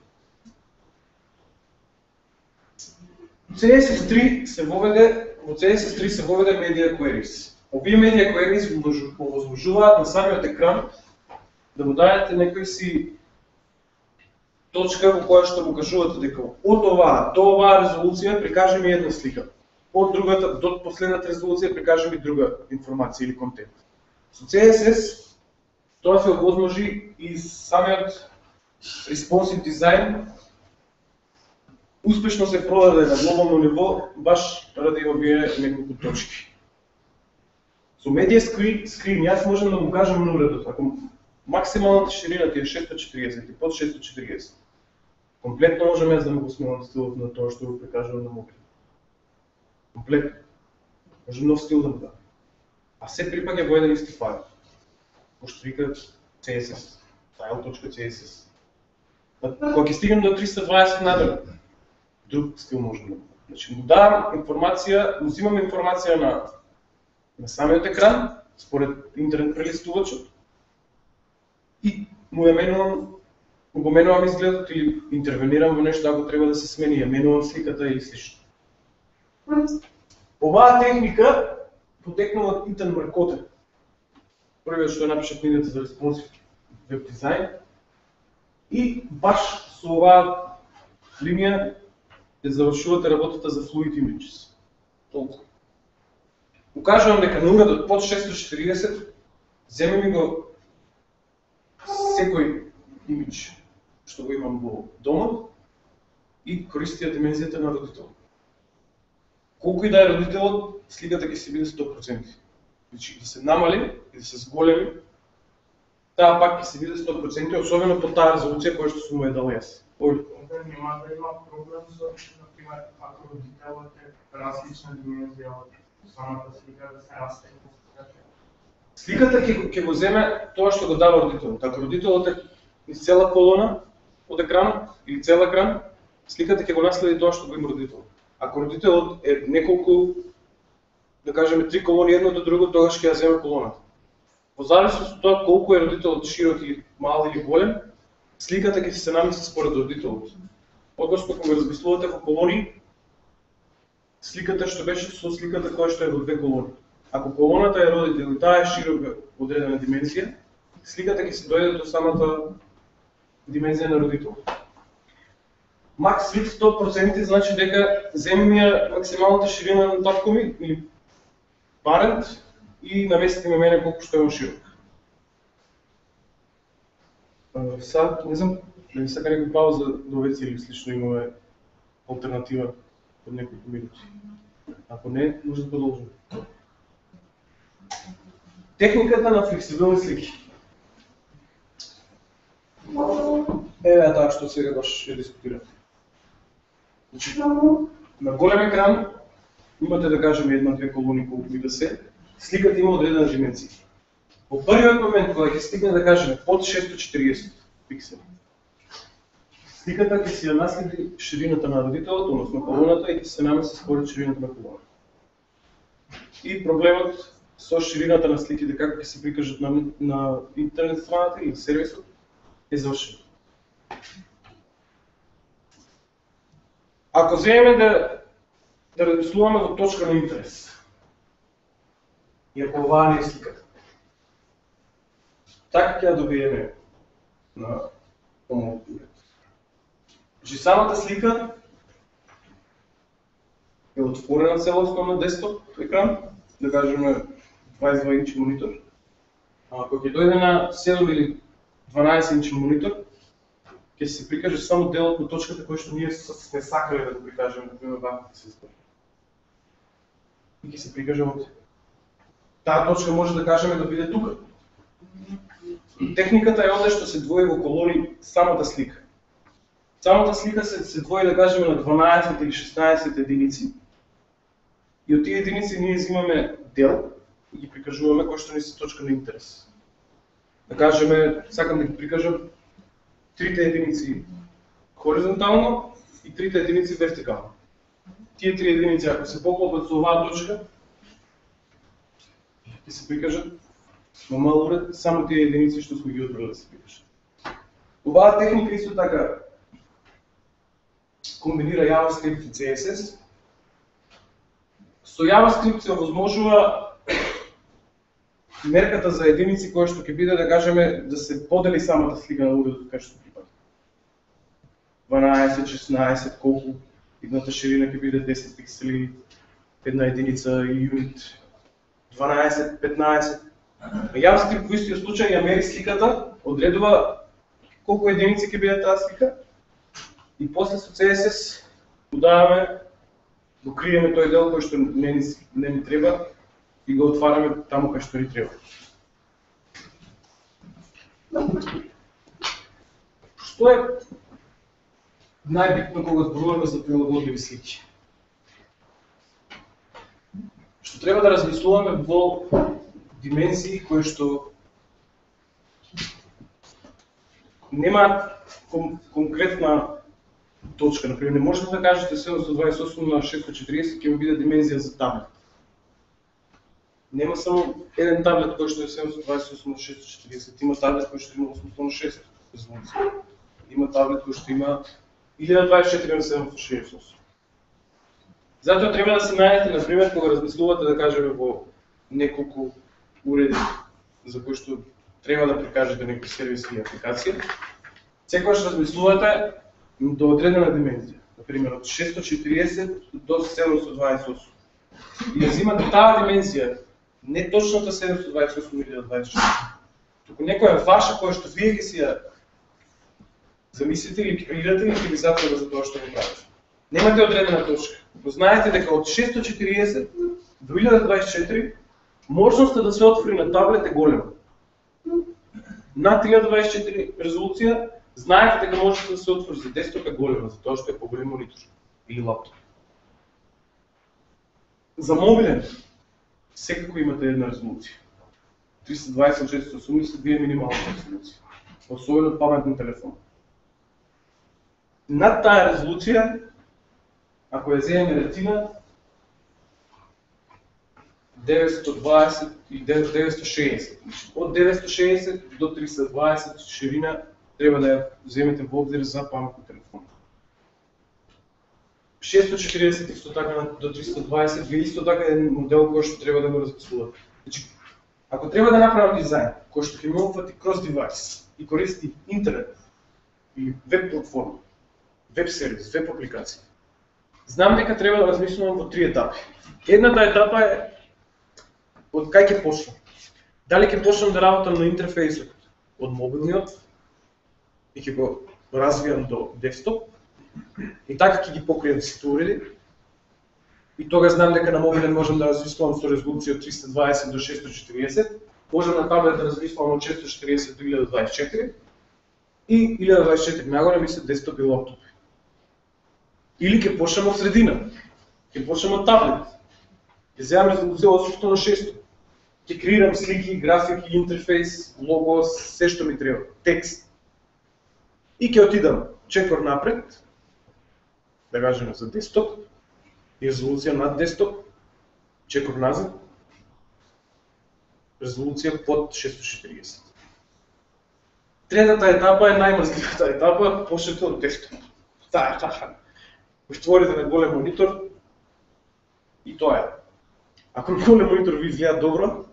Во CSS3 се воведе media queries. Овие media queries овозможуваат на самиот екран да му дадете некој си точка во која што му кажувате дека од оваа до оваа резолуција прикажи ми една слика. Од другата до последната резолуција прикажи ми друга информација или контент. Со CSS тоа се овозможи и самиот responsive дизајн успешно се продаде на глобално ниво баш ради овие неколку точки. Со media screen јас можам да му кажам на уредот, ако максималната ширина ти е 640 и под 640, комплетно можам јас да му го сменам стилот на тоа што го прикажувам на мобил. Комплетно. Може нов стил да му дам. А се припаѓа во еден исти файл. Пошто вика CSS, file.css. Кога ќе стигнем до 320 надале, друг стил можем да му. Значи му давам информација, му взимам информација на самиот екран, според интернет прелистувачот, и му го менувам изгледот или интервенирам во нешто ако треба да се смени, ја менувам сликата или слично. Оваа техника потекнува од Итан Маркотен. Првиот што напиша книгата за responsive веб дизајн, и баш со оваа линија ја завршувате работата за Fluid Images. Толку. Укажувам дека на уредот под 640 земи ми го секој имидж што го имам во домот и користи ја димензијата на родителот. Колку и да е родителот, сликата ќе се биде 100%. Значи да се намали и да се зголеми, таа пак ќе се биде 100%, особено по таа резолуција која што сум му ја дал јас. Нема да има проблем со, например, ако родителот е различна димензија од самата слика да се расте. Сликата ќе го земе тоа што го дава родителот. Ако родителот е из цела колона од екранот или цел екран, сликата ќе го наследи тоа што го има родителот. Ако родителот е неколку, да кажеме 3 колони едно до друго, тогаш ќе ја земе колоната. Во зависност од тоа колку е родителот широк или мал или голем, сликата ќе се намести според родителот. Односно, кога го размислувате во колони, сликата што беше со сликата која што е во две колони. Ако колоната е родител и таа е широка одредена димензија, сликата ќе се дојде до самата димензија на родителот. Макс вид 100% значи дека земи ми ја максималната ширина на татко ми или парент и намести ме мене колку што е широк. Сад, не знам, дали сака некој пауза до веќе или слично имаме алтернатива од неколку минути. Ако не, може да продолжим. Техниката на флексибилни слики. Еве таа што сега баш ја дискутираме. Значи, на голем екран имате да кажеме една-две колони колку и да се, сликата има одредена димензија. Во првиот момент кога ќе стигне да кажеме под 640 пиксели, сликата ќе си ја наследи ширината на родителот, односно колоната, и ќе се намеси според ширината на колоната. И проблемот со ширината на сликите како ќе се прикажат на интернет страната или сервисот е завршен. Ако земеме да размислуваме во точка на интерес, и ако оваа не е сликата, така ќе ја добиеме на помалку уред. Значи самата слика е отворена целосно на десктоп екран, да кажеме 22 инчи монитор. А ако ќе дојде на 7 или 12 инчи монитор, ќе се прикаже само делот на точката кој што ние сме сакале да го прикажеме, например вака се избори. И ќе се прикаже овде. Таа точка може да кажеме да биде тука. Техниката е овде што се двои во колони самата слика. Самата слика се двои да кажеме на 12 или 16 единици. И од тие единици ние изимаме дел и ги прикажуваме кој што не се точка на интерес. Да кажеме, сакам да ги прикажам трите единици хоризонтално и трите единици вертикално. Тие три единици, ако се поклопат со оваа точка, ќе се прикажат на мал уред, само тие единици што сме ги одбрали да се прикажат. Оваа техника исто така комбинира JavaScript и CSS. Со JavaScript се овозможува мерката за единици која што ќе биде, да кажеме, да се подели самата слика на уредот кај што припада. 12, 16, колку едната ширина ќе биде 10 пиксели, една единица и юнит 12, 15. JavaScript во истиот случај ја мери сликата, одредува колку единици ќе биде таа слика и после со CSS додаваме, го криеме тој дел кој што не ни треба и го отвараме таму кај што ни треба. Што е најбитно кога зборуваме за прилагодливи слики? Што треба да размислуваме во димензии кои што немаат конкретна точка. Например, не можете да кажете 728 на 640 ќе биде димензија за таблет. Нема само еден таблет кој што е 728 на 640, има таблет кој што има 806 резолуција. Има таблет кој што има 1024 на 768. Затоа треба да се најдете, например, кога размислувате да кажеме во неколку уреди за кои што треба да прикажете некој сервис или апликација, секогаш размислувате до одредена димензија, например од 640 до 728. И ја взимате таа димензија, не точната 728 или 24, туку некоја ваша која што вие ги си ја замислите или креирате или ви затреба за тоа што го правите. Немате одредена точка, но знаете дека од 640 до 1024 можноста да се отвори на таблет е голема. Над 1024 резолуција, знаете дека можете да се отвори за десктоп е голема, затоа што е поголем монитор или лаптоп. За мобилен, секако имате една резолуција. 320/480 вие минимална резолуција, особено паметен телефон. Над таа резолуција, ако ја земеме ретина, 920 и 960. Од 960 до 320 ширина треба да ја земете во обзир за паметен телефон. 640 исто така до 320 ви исто така е модел кој што треба да го размислувате. Значи, ако треба да направам дизајн кој што ќе ме опфати крос девајс и користи интернет или веб платформа, веб сервис, веб апликација, знам дека треба да размислувам во три етапи. Едната етапа е од кај ќе почнам. Дали ќе почнам да работам на интерфејсот од мобилниот и ќе го развијам до десктоп и така ќе ги покријам сите уреди. И тога знам дека на мобилен можам да размислувам со резолуција од 320 до 640, можам на таблет да размислувам од 640 до 1024 и 1024 нагоре ми се десктоп и лаптоп. Или ќе почнам од средина, ќе почнам од таблет, ќе земам резолуција од 800 на 600, ќе креирам слики, графики, интерфейс, лого, се што ми треба, текст. И ќе отидам чекор напред, да кажеме за десктоп, резолуција над десктоп, чекор назад, резолуција под 640. Третата етапа е најмрзливата етапа, почнете од десктоп. Таа е таа. Отворите на голем монитор и тоа е. Ако на голем монитор ви изгледа добро,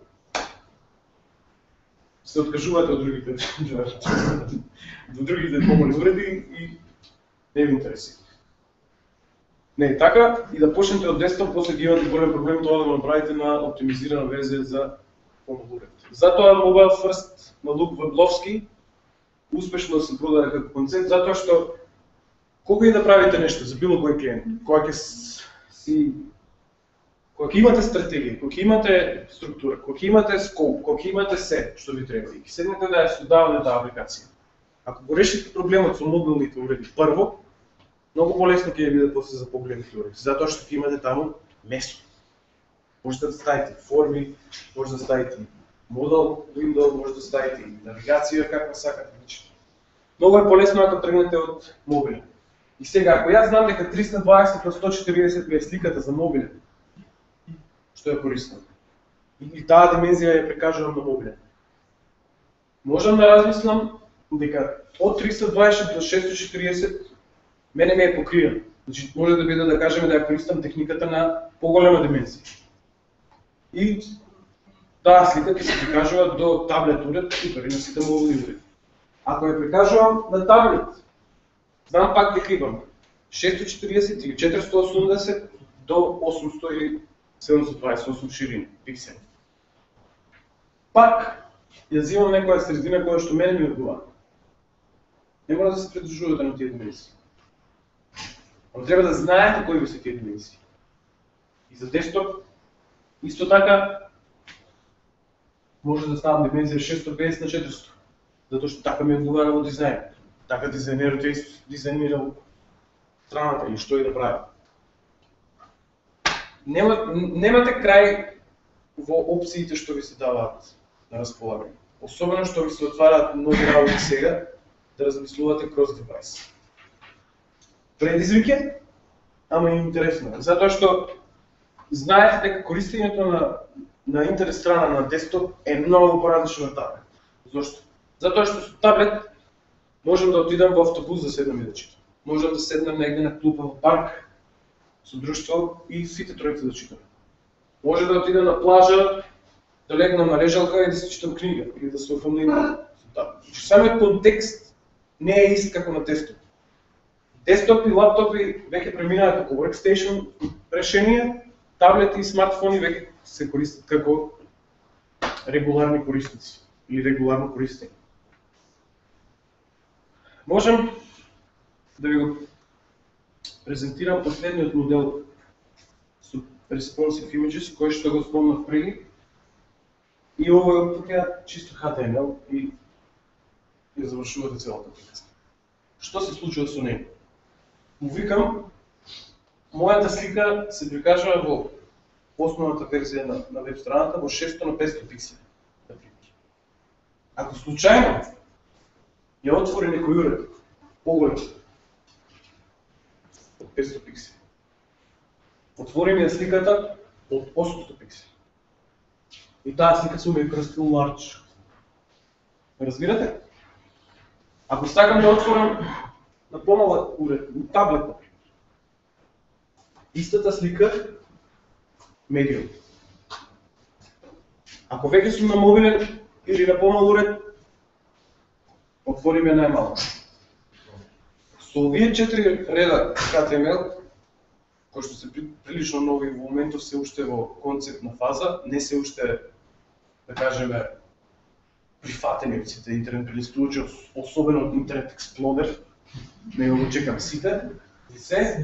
се откажувате од другите помални уреди и не ви интереси. Не е така и да почнете од десктоп, после ќе имате голем проблем тоа да го направите на оптимизирана верзија за помал уред. Затоа Mobile First на Лук Вебловски успешно се продаде како концепт, затоа што кога и да правите нешто за било кој клиент, кога ќе имате стратегија, кога ќе имате структура, кога ќе имате скоп, кога ќе имате се што ви треба и ќе седнете да ја создавате таа апликација. Ако го решите проблемот со мобилните уреди прво, многу полесно ќе ја биде после за поголемите уреди, затоа што ќе имате таму место. Можете да ставите форми, можете да ставите модел window, можете да ставите навигација каква сакате. Многу е полесно ако тргнете од мобилен. И сега, ако јас знам дека 320 на 140 ми е сликата за мобилен, што ја користам, и таа димензија ја прикажувам на мобилен, можам да размислам дека од 320 до 640 мене ме е покриено. Значи, може да биде да кажеме да ја користам техниката на поголема димензија. И таа слика ќе се прикажува до таблет уред и дори на сите мобилни уреди. Ако ја прикажувам на таблет, знам пак дека имам 640 или 480 до 800 или 728 ширини, пиксели. Пак ја взимам некоја средина која што мене ми одговара. Не мора да се придржувате на тие димензии. Но треба да знаете кои се тие димензии. И за десктоп исто така може да ставам димензија 650 на 400, затоа што така ми одговара во дизајн. Така дизајнерот е дизајнирал страната или што и да прави. Немате крај во опциите што ви се даваат на располагање. Особено што ви се отвараат нови работи сега, да размислувате кроз девајс. Предизвик, ама и интересно, затоа што знаете дека користењето на интернет страна на десктоп е многу поразлично од таблет. Зошто? Затоа што со таблет можам да отидам во автобус да седнам и да читам. Можам да седнам негде на клупа во парк со друштво и сите тројца да читаме. Може да отидам на плажа, да легнам на лежалка и да се читам книга или да се оформам со таблет. Значи самиот контекст не е ист како на десктоп. Десктоп и лаптопи веќе преминаат како workstation решенија, таблети и смартфони веќе се користат како регуларни корисници или регуларно користење. Можам да ви го презентирам последниот модел со Responsive Images, кој што го спомнав преди. И овој тука е чисто HTML и ја завршувате целата апликација. Што се случува со него? Му викам, мојата слика се прикажува во основната верзија на веб страната во 600 на 500 пиксели. Ако случајно ја отвори некој уред поголем од 500 пиксели, отвори ми ја сликата од 800 пиксели. И таа слика се microscale large. Разбирате? Ако сакам да отворам на помалак уред, на таблет, например, истата слика medium. Ако веќе сум на мобилен или на помал уред, отворим ја најмало. Со овие 4 реда HTML, кои што се прилично нови во моментов, се уште во концептна фаза, не се уште, да кажеме, прифатени од сите интернет прелистувачи, особено од Internet Explorer, не го чекам сите, и се.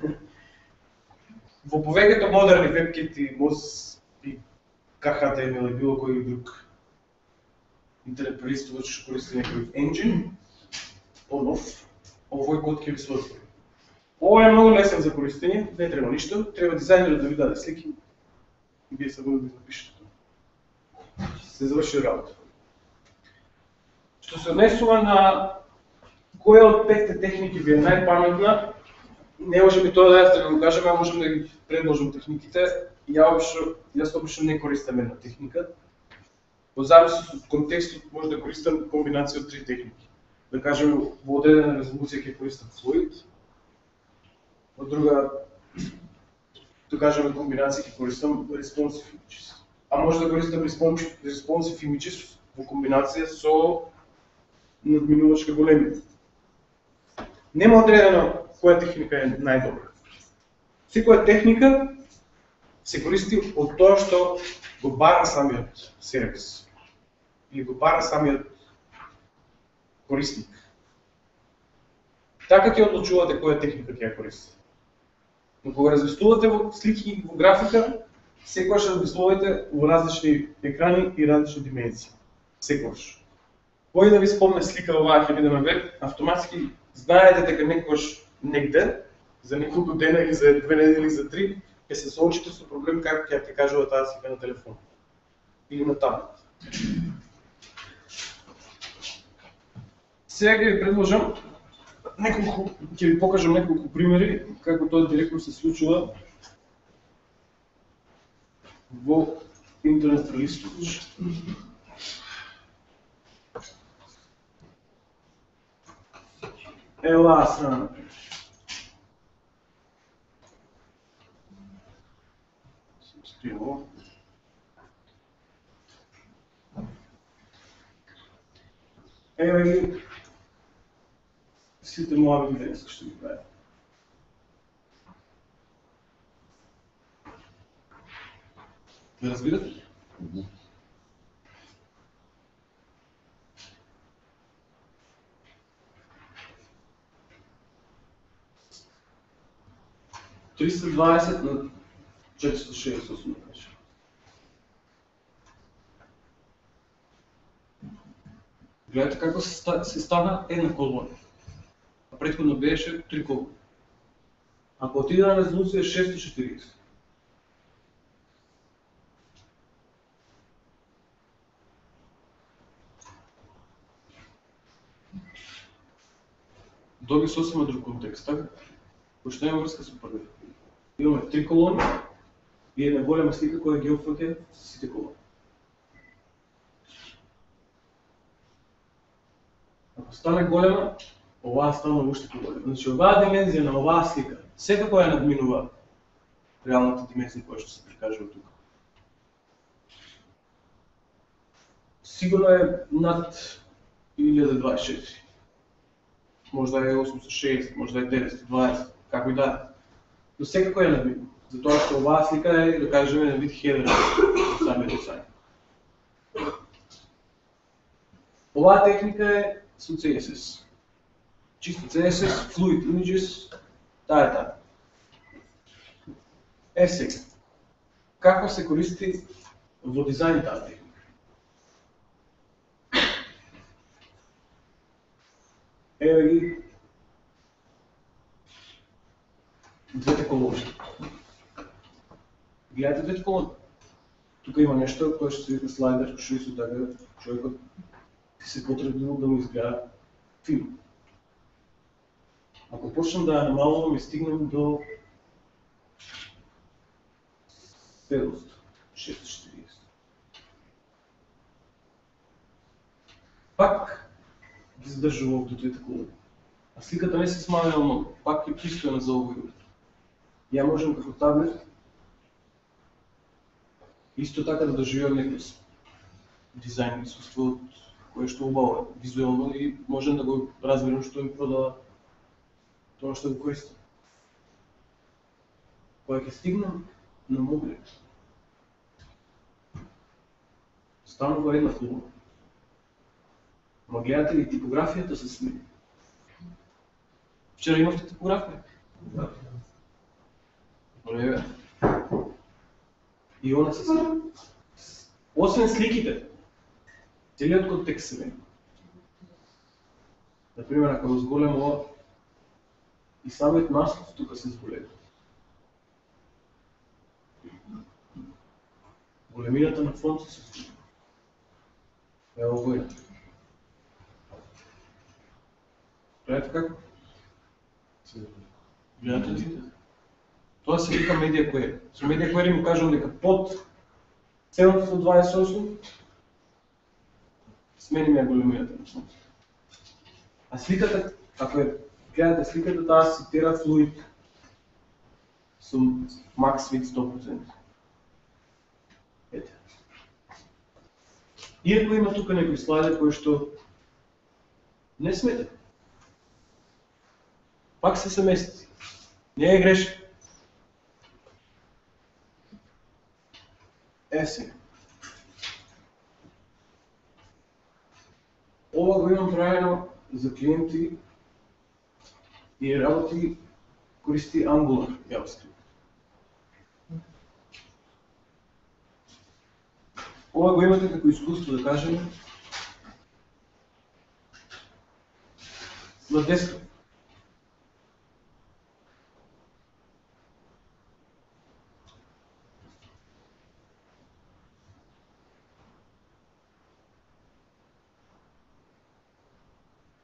Во повеќето модерни вебкити, Moz и HTML или било кој друг интернет прелистувач што користи некој engine, понов, овој код ќе ви се отвори. Ова е многу лесен за користење, не треба ништо, треба дизајнерот да ви даде слики и вие само да ги запишете. Се заврши работа. Што се однесува на која од петте техники ви е најпаметна, не може ми тоа да го кажеме, а можем да ги предложим техниките. Јас обично не користам една техника. Во зависност од контекстот може да користам комбинација од 3 техники. Да кажеме, во одредена резолуција ќе користам Fluid, во друга, да кажеме, комбинација ќе користам Responsive Images. А може да користам Responsive Images во комбинација со надминувачка големина. Нема одредено која техника е најдобра. Секоја техника се користи од тоа што го бара самиот сервис или го бара самиот корисник. Така ќе одлучувате која техника ќе ја користите. Но кога размислувате во слики и во графика, секогаш размислувате во различни екрани и различни димензии. Секогаш. Кој да ви спомне слика оваа ќе биде на веб, автоматски знаете дека некогаш негде, за неколку дена или за 2 недели или за 3, ќе се соочите со проблем како ќе кажува таа слика на телефон или на таблет. Сега ќе ви предложам ќе ви покажам неколку примери како тоа директно се случува во интернет прелиствач. Ево оваа страна, например. Скрием ово. Ево ги сите мои видеа што ги правим. Ме разбирате? $320 на 468 да кажем. Гледате како се стана една колона, а претходно беше 3 колони. Ако отиде на резолуција 640, доби сосема друг контекст, така? Пошто нема врска со први. Имаме 3 колони и една голема слика која ги опфаќа сите колони. Ако стане голема, оваа стана уште поголема. Значи, оваа димензија на оваа слика, секако ја надминува реалната димензија која што се прикажува тука. Сигурно е над 1024. Можда е 860, можда е 920, како и да е. Но секако ја надминува. Затоа што оваа слика е, да кажеме, на вид хедер за самиот дизајн. Оваа техника е со CSS. Чисто CSS, Fluid Images, таа е таа. Е сега, како се користи во дизајн таа техника? Еве ги двете колони. Гледате двете колони. Тука има нешто кое што се вика слайдер, што исто така човекот се потребно да му изгледа фин. Ако почнем да ја намалувам и стигнем до 700, 640. Пак ги задржувам до двете колони. А сликата не се смаја много, пак е пристојна за овој. Ја можем како таблет исто така да доживеам некој дизајн искуство кое што убаво визуелно и можем да го разберем што им продава тоа што го користам. Кога ќе стигнем на мобилет, станува една колона. Ма гледате ли типографијата се смени? Вчера имавте типографија? Да. Добре, и она се смени. Освен сликите, целиот контекст се мени. Например, ако го зголем ова, и самиот наслов тука се зголеми. Големината на фонт се зголеми. Ево го е. Гледате како? Гледате ли? Тоа се вика Media Query. Со Media Query му кажам дека под 728 смени ми ја големината на фонт. А сликата, ако гледате сликата, таа се цитира Fluid со max width 100%. Ете. Иако има тука некој слайдер кој што не смета, пак се мести. Не е грешка. Е сега. Ова го имам правено за клиенти и работи користи Angular JavaScript. Ова го имате како искуство, да кажем, на десктоп.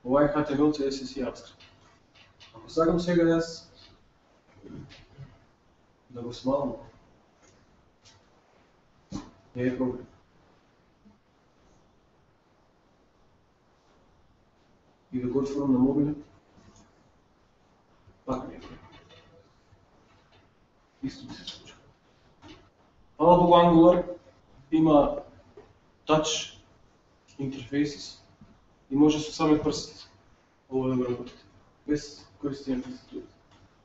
Ова е HTML, CSS и JavaScript. Ако сакам сега јас да го смалам, не е проблем. И да го отворам на мобилен, пак не е проблем. Исто се случва. Фала Богу, Angular има touch interfaces и може со самиот прст ово да го работите, без користење на тастатура.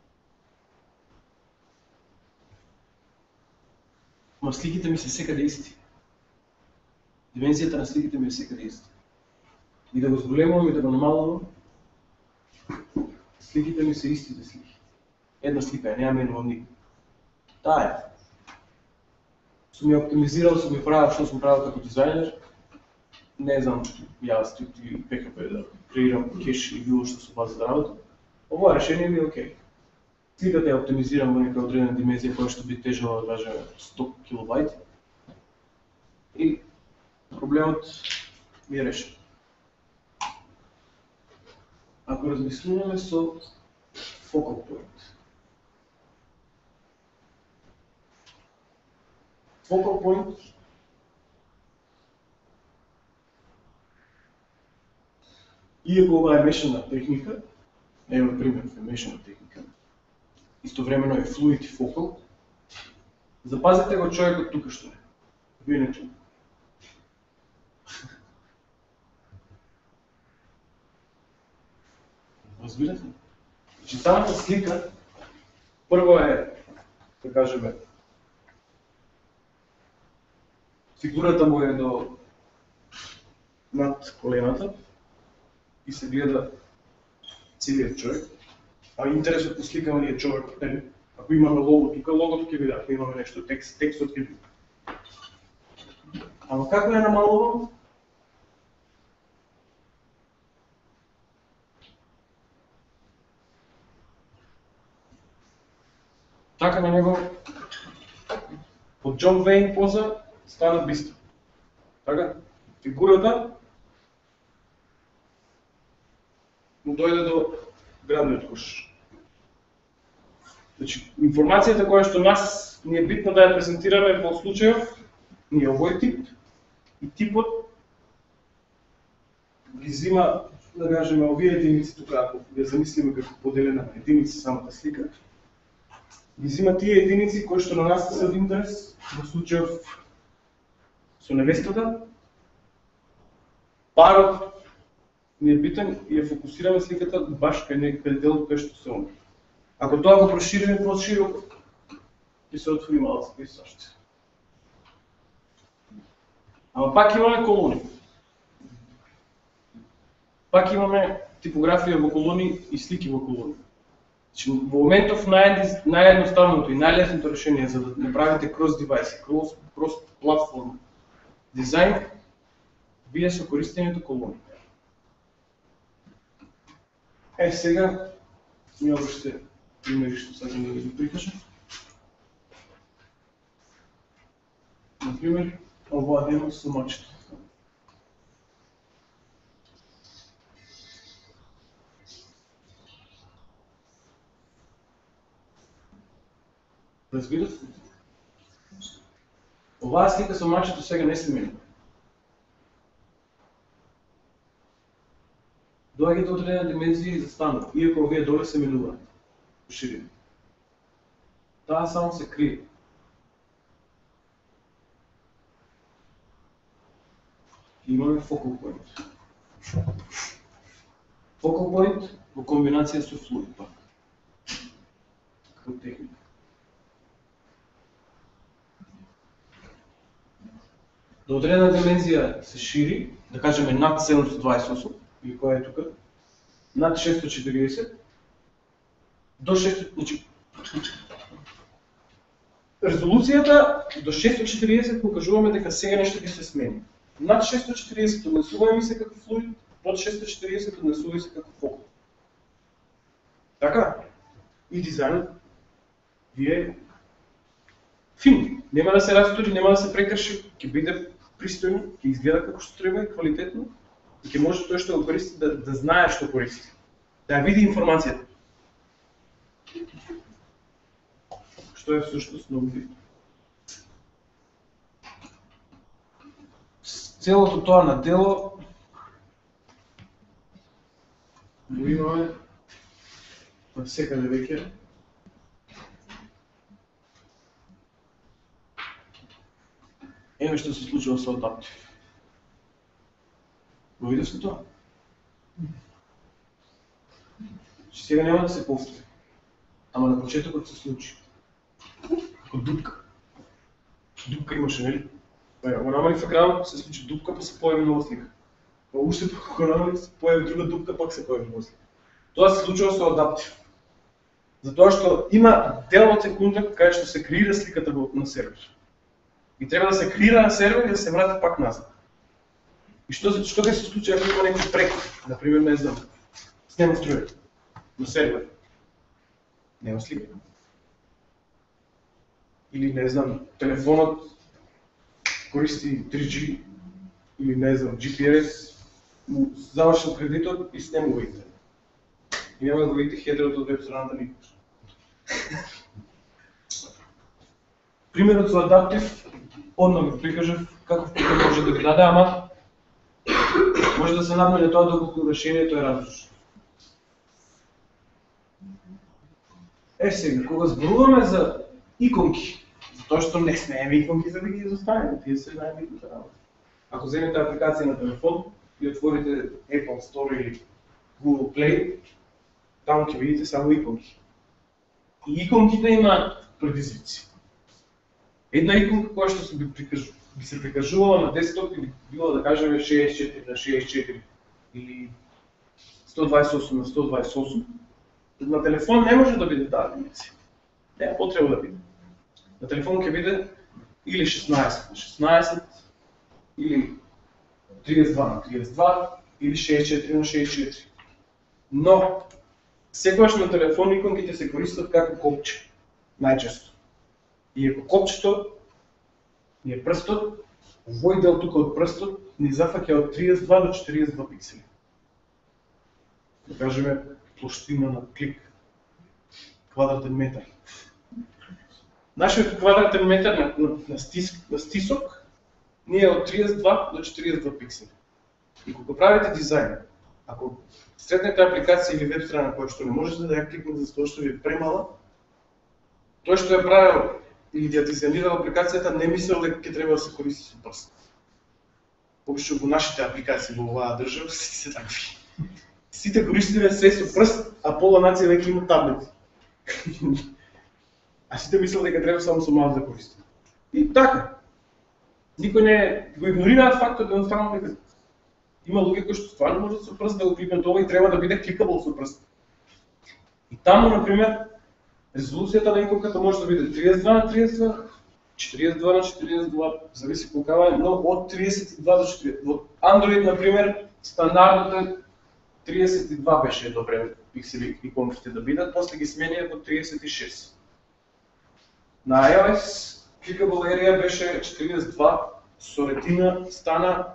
Ма сликите ми се секаде исти. Димензијата на сликите ми е секаде исти. И да го зголемувам и да го намалувам, сликите ми се истите слики. Една слика ја, нема менувам никога. Таа е. Сум ја оптимизирал, сум ја правил што сум правил како дизајнер. Не знам JavaScript или PHP да креирам кеш и било што со база да работам. Ова решение ми е окей. Сликата ја оптимизирам во нека одредена димензија која што би тежела, да кажеме, 100 килобајт. И проблемот ми е решен. Ако размислуваме со focal point. Focal point иако ова е мешана техника, ево пример е мешана техника, истовремено е fluid и focal, запазете го човекот тука што е. Вие не чуете. Разбирате? Значи самата слика прво е, да кажеме, фигурата му е до над колената и се гледа целиот човек. А интересот по сликама ни е човекот, нели? Ако имаме лого тука, логото ќе биде, ако имаме нешто текст, текстот ќе биде. Ама како ја намалувам? Така на него од Џон Вейн поза стана бистро. Така, фигурата му дојде до градниот кош. Значи, информацијата која што нас ни е битно да ја презентираме во случајов, ни е овој тип, и типот ги зима, да кажеме, овие единици тука, ако ја замислиме како поделена на единици самата слика, ги зима тие единици кои што на нас се од интерес, во случајов со невестата, парот ни е битен и ја фокусираме сликата баш кај некаде делот кај што се он. Ако тоа го прошириме по-широко, ќе се отвори малце пейзажите. Ама пак имаме колони. Пак имаме типографија во колони и слики во колони. Значи, во моментов наједноставното и најлесното решение за да направите крос-девајс, крос-платформа дизајн, вие со користењето колони. Сега ми обрште примери што сакам да ги прикажам. Например, оваа демо со мачето. Разбирате? Оваа слика со мачето сега не се менува. Доаѓа до одредена димензија и застанува, иако овие доле се менуваат по ширина. Таа само се крие. И имаме focal point. Focal point во комбинација со fluid пак. Како техника. До одредена димензија се шири, да кажеме над 728, или која е тука, над 640, до 600, значи, резолуцијата до 640 покажуваме дека сега нешто ќе се смени. Над 640 однесуваме се како fluid, под 640 однесуваме се како focal. Така, и дизајнот ви е фин, нема да се растори, нема да се прекрши, ќе биде пристојно, ќе изгледа како што треба и квалитетно, и ќе може тој што го користи да знае што користи, да ја види информацијата. Што е всушност многу битно. Целото тоа на дело го имаме навсекаде веќе. Еве што се случува со Adaptive. Го видевте тоа? Сега нема да се повтори. Ама на почетокот се случи. Како дупка. Дупка имаше, нели? Го намалив екран, се случи дупка, па се појави нова слика. Па уште го намалив, се појави друга дупка, пак се појави нова слика. Тоа се случува со Adaptive. Затоа што има дел од секунда каде што се креира сликата на сервер. И треба да се креира на сервер и да се врати пак назад. И што ќе се случи ако има некој прекор, например, не знам, снема струја на сервер. Нема слика. Или не знам, телефонот користи 3G или не знам, GPS, му завршил кредитот и снемува интернет. И нема да го видите хедрот од веб страната никош. Примерот со Adaptive, одма ви прикажав каков пример може да ви даде, ама може да се надмине тоа доколку решението е различно. Сега, кога зборуваме за иконки, затоа што не смееме иконки за да ги изоставиме, тие се најбитната работа. Ако земете апликација на телефон и отворите Apple Store или Google Play, таму ќе видите само иконки. И иконките имаат предизвици. Една иконка која што би се прикажувала на десктоп или било да кажеме 64 на 64 или 128 на 128, на телефон не може да биде таа dimenzија. Нема потреба да биде. На телефон ќе биде или 16 на 16, или 32 на 32, или 64 на 64. Но, секогаш на телефон иконките се користат како копче, најчесто. И ако копчето ни е прстот, овој дел тука од прстот ни зафаќа од 32 до 42 пиксели. Да кажеме плоштина на клик, квадратен метар. Нашиот квадратен метар на стисок ни е од 32 до 42 пиксели. И кога правите дизајн, ако сретнете апликација или веб страна која што не можете да ја кликнете за тоа што ви е премала, тој што ја правил или ја дизајнирал апликацијата не мислел дека ќе треба да се користи со прст. Обично во нашите апликации во оваа држава се такви. Сите користиме се со прст, а пола нација веќе има таблети. А сите мислел дека треба само со маус да користиме. И така. Никој не го игнорираат фактот едноставно дека има луѓе кои што стварно можат со прст да го кликнат ова и треба да биде кликабл со прст. И таму, например, резолуцијата на иконката може да биде 32 на 32, 42 на 42, зависи колкава е, но од 32 до 40. Во Android, например, стандардот е 32 беше добре пиксели иконките да бидат, после ги сменија до 36. На iOS clickable area беше 42, со ретина стана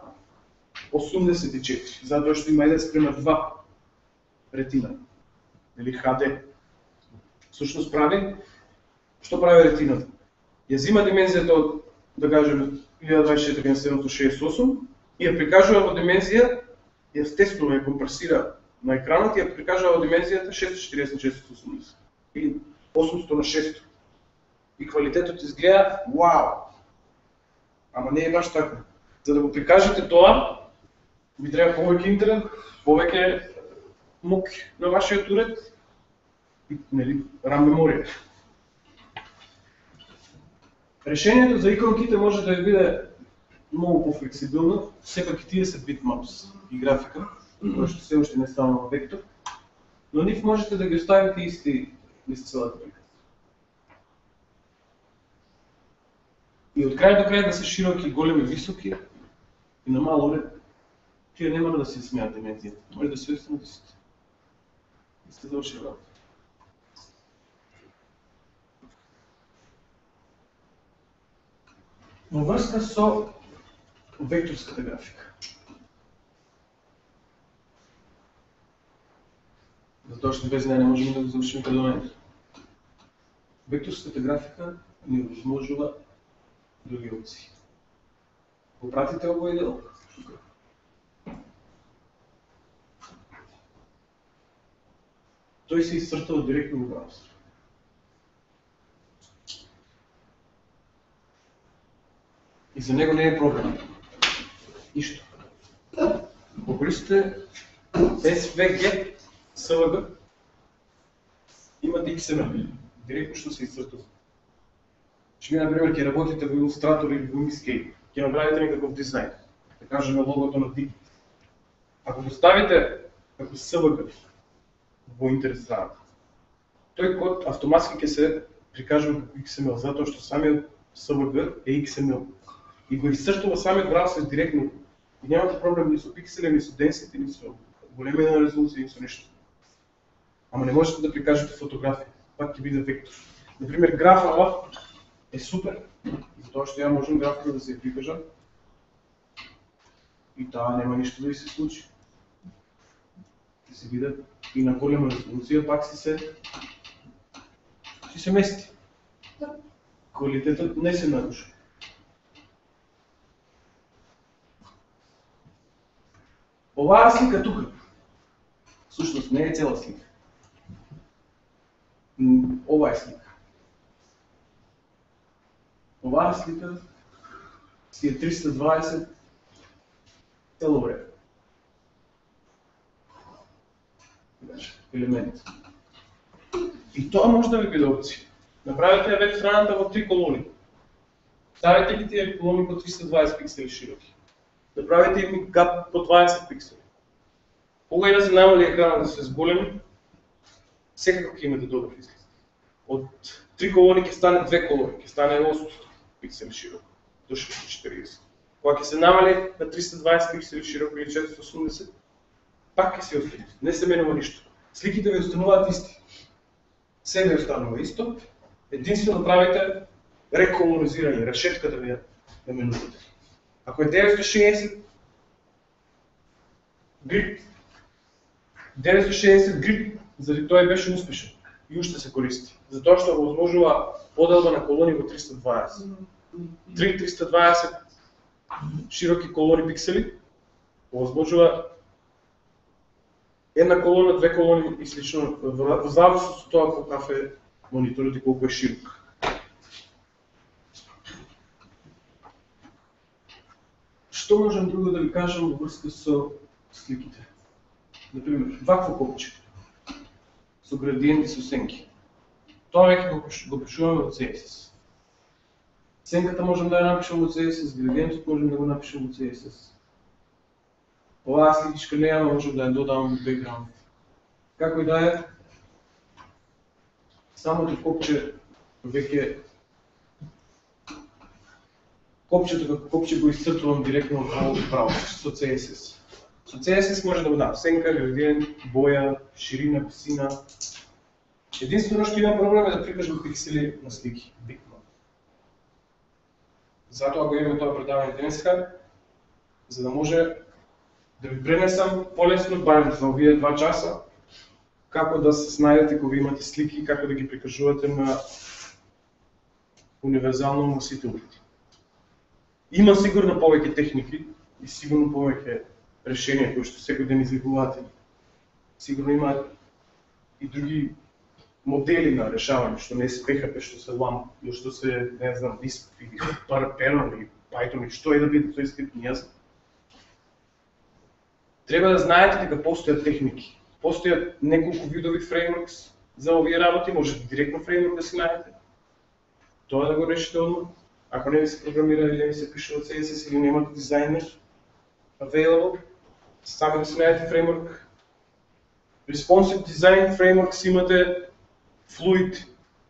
84, затоа што има 1:2 ретина, или HD. Всушност прави, што прави ретината? Ја зима димензијата од, да кажеме, 1024 на 768 и ја прикажува во димензија, ја стеснува, ја компресира на екранот и ја прикажува во димензијата 640 на 680 или 800 на 600. И квалитетот изгледа вау! Ама не е баш така. За да го прикажете тоа, ви треба повеќе интернет, повеќе мок на вашиот уред и RAM меморија. Решението за иконките може да биде многу пофлексибилно, сепак и тие се bitmaps и графика, кој што се уште не стана во вектор, но нив можете да ги оставите исти низ целата апликација. И од крај до крај да се широки, големи, високи и на мал уред, тие не мора да се смеат димензијата, може да се останат исти. И сте завршили работа. Во врска со векторската графика. още без нея не можем да го завършим предаването. Векторската графика ни възможува други опции. Попратите овој дел. Той се изцртава директно в браузър. И за него не е проблем. Нищо. Ако користите SVG, SVG, имате XML. Директно ще се изцртува. Ще ви, например, ке работите в Illustrator или в Inkscape, ке направите някакъв дизайн. Да кажем логото на Digit. Ако го ставите като SVG во интерес страната, тој код автоматски ќе се прикажува како XML, затоа што самиот SVG е XML. И го изцртува самиот браузер директно. И нямате проблем ни со пиксели, ни со density, ни со големина на резолюција, ни со нешто. Ама не можете да прикажете фотографија, пак ќе биде вектор. Например, графава е супер, затоа што ја можам графика да се прикажа и таа нема ништо да ви се случи. Ќе се биде и на голема резолюција пак си се мести. Квалитетот не се нарушува. Оваа слика тука, всушност не е цела слика. Ова е слика. Оваа слика си е 320 цело време. Елемент. И тоа може да ви биде опција. Направете ја веб страната во 3 колони. Ставете ги тие колони по 320 пиксели широки. Направите им гап по 20 пиксели. Кога и да се намали екранът да се сголеми, секако ќе имате добър изглед. От 3 колони ќе стане 2 колони, ќе стане 800 пиксели широко, до 640. Кога ќе се намали на 320 пиксели широко или 480, пак ќе се остане. Не се менува ништо. Сликите ви остануваат исти. Се ви останува исто. Единствено правите реколонизирање, решетката ви ја менувате. Ако е 960 грид, 960 грид, заради тој беше успешен и уште се користи. Затоа што возможува поделба на колони во 320. 320 широки колони пиксели, возможува една колона, 2 колони и слично, во зависност од тоа каков е мониторот и колку е широк. Што можам друго да ви кажам во врска со сликите? Например, вакво копче, со градиенти, со сенки. Тоа веќе го пишуваме во CSS. Сенката можем да ја напишем во CSS, градиентот можем да го напишем во CSS. Оваа сликичка неама, можем да ја додавам во бекграунд. Како и да е, самото копче веќе копчето како копче го изцртувам директно во браузер со CSS. Со CSS може да го дам сенка, градиент, боја, ширина, висина. Единствено што има проблем е да прикажам пиксели на слики. Битно. Затоа го имаме тоа предавање денеска, за да може да ви пренесам полесно, барем за овие 2 часа, како да се снајдете кога имате слики, како да ги прикажувате на универзално носителите. Има сигурно повеќе техники и сигурно повеќе решенија кои што секој ден изликуваат. Сигурно има и други модели на решавање, што не се PHP, што се LAMP, или што се, не знам, Lisp или Perl или Python, што е да биде тој скриптни јазик. Треба да знаете дека постојат техники. Постојат неколку видови фреймворкс за овие работи, можете директно фреймворк да си најдете. Тоа да го решите одмah. Ако не ви се програмира или не ви се пише од CSS или немате дизайнер available, сами да си најдете фреймворк. Responsive Design Frameworks имате Fluid,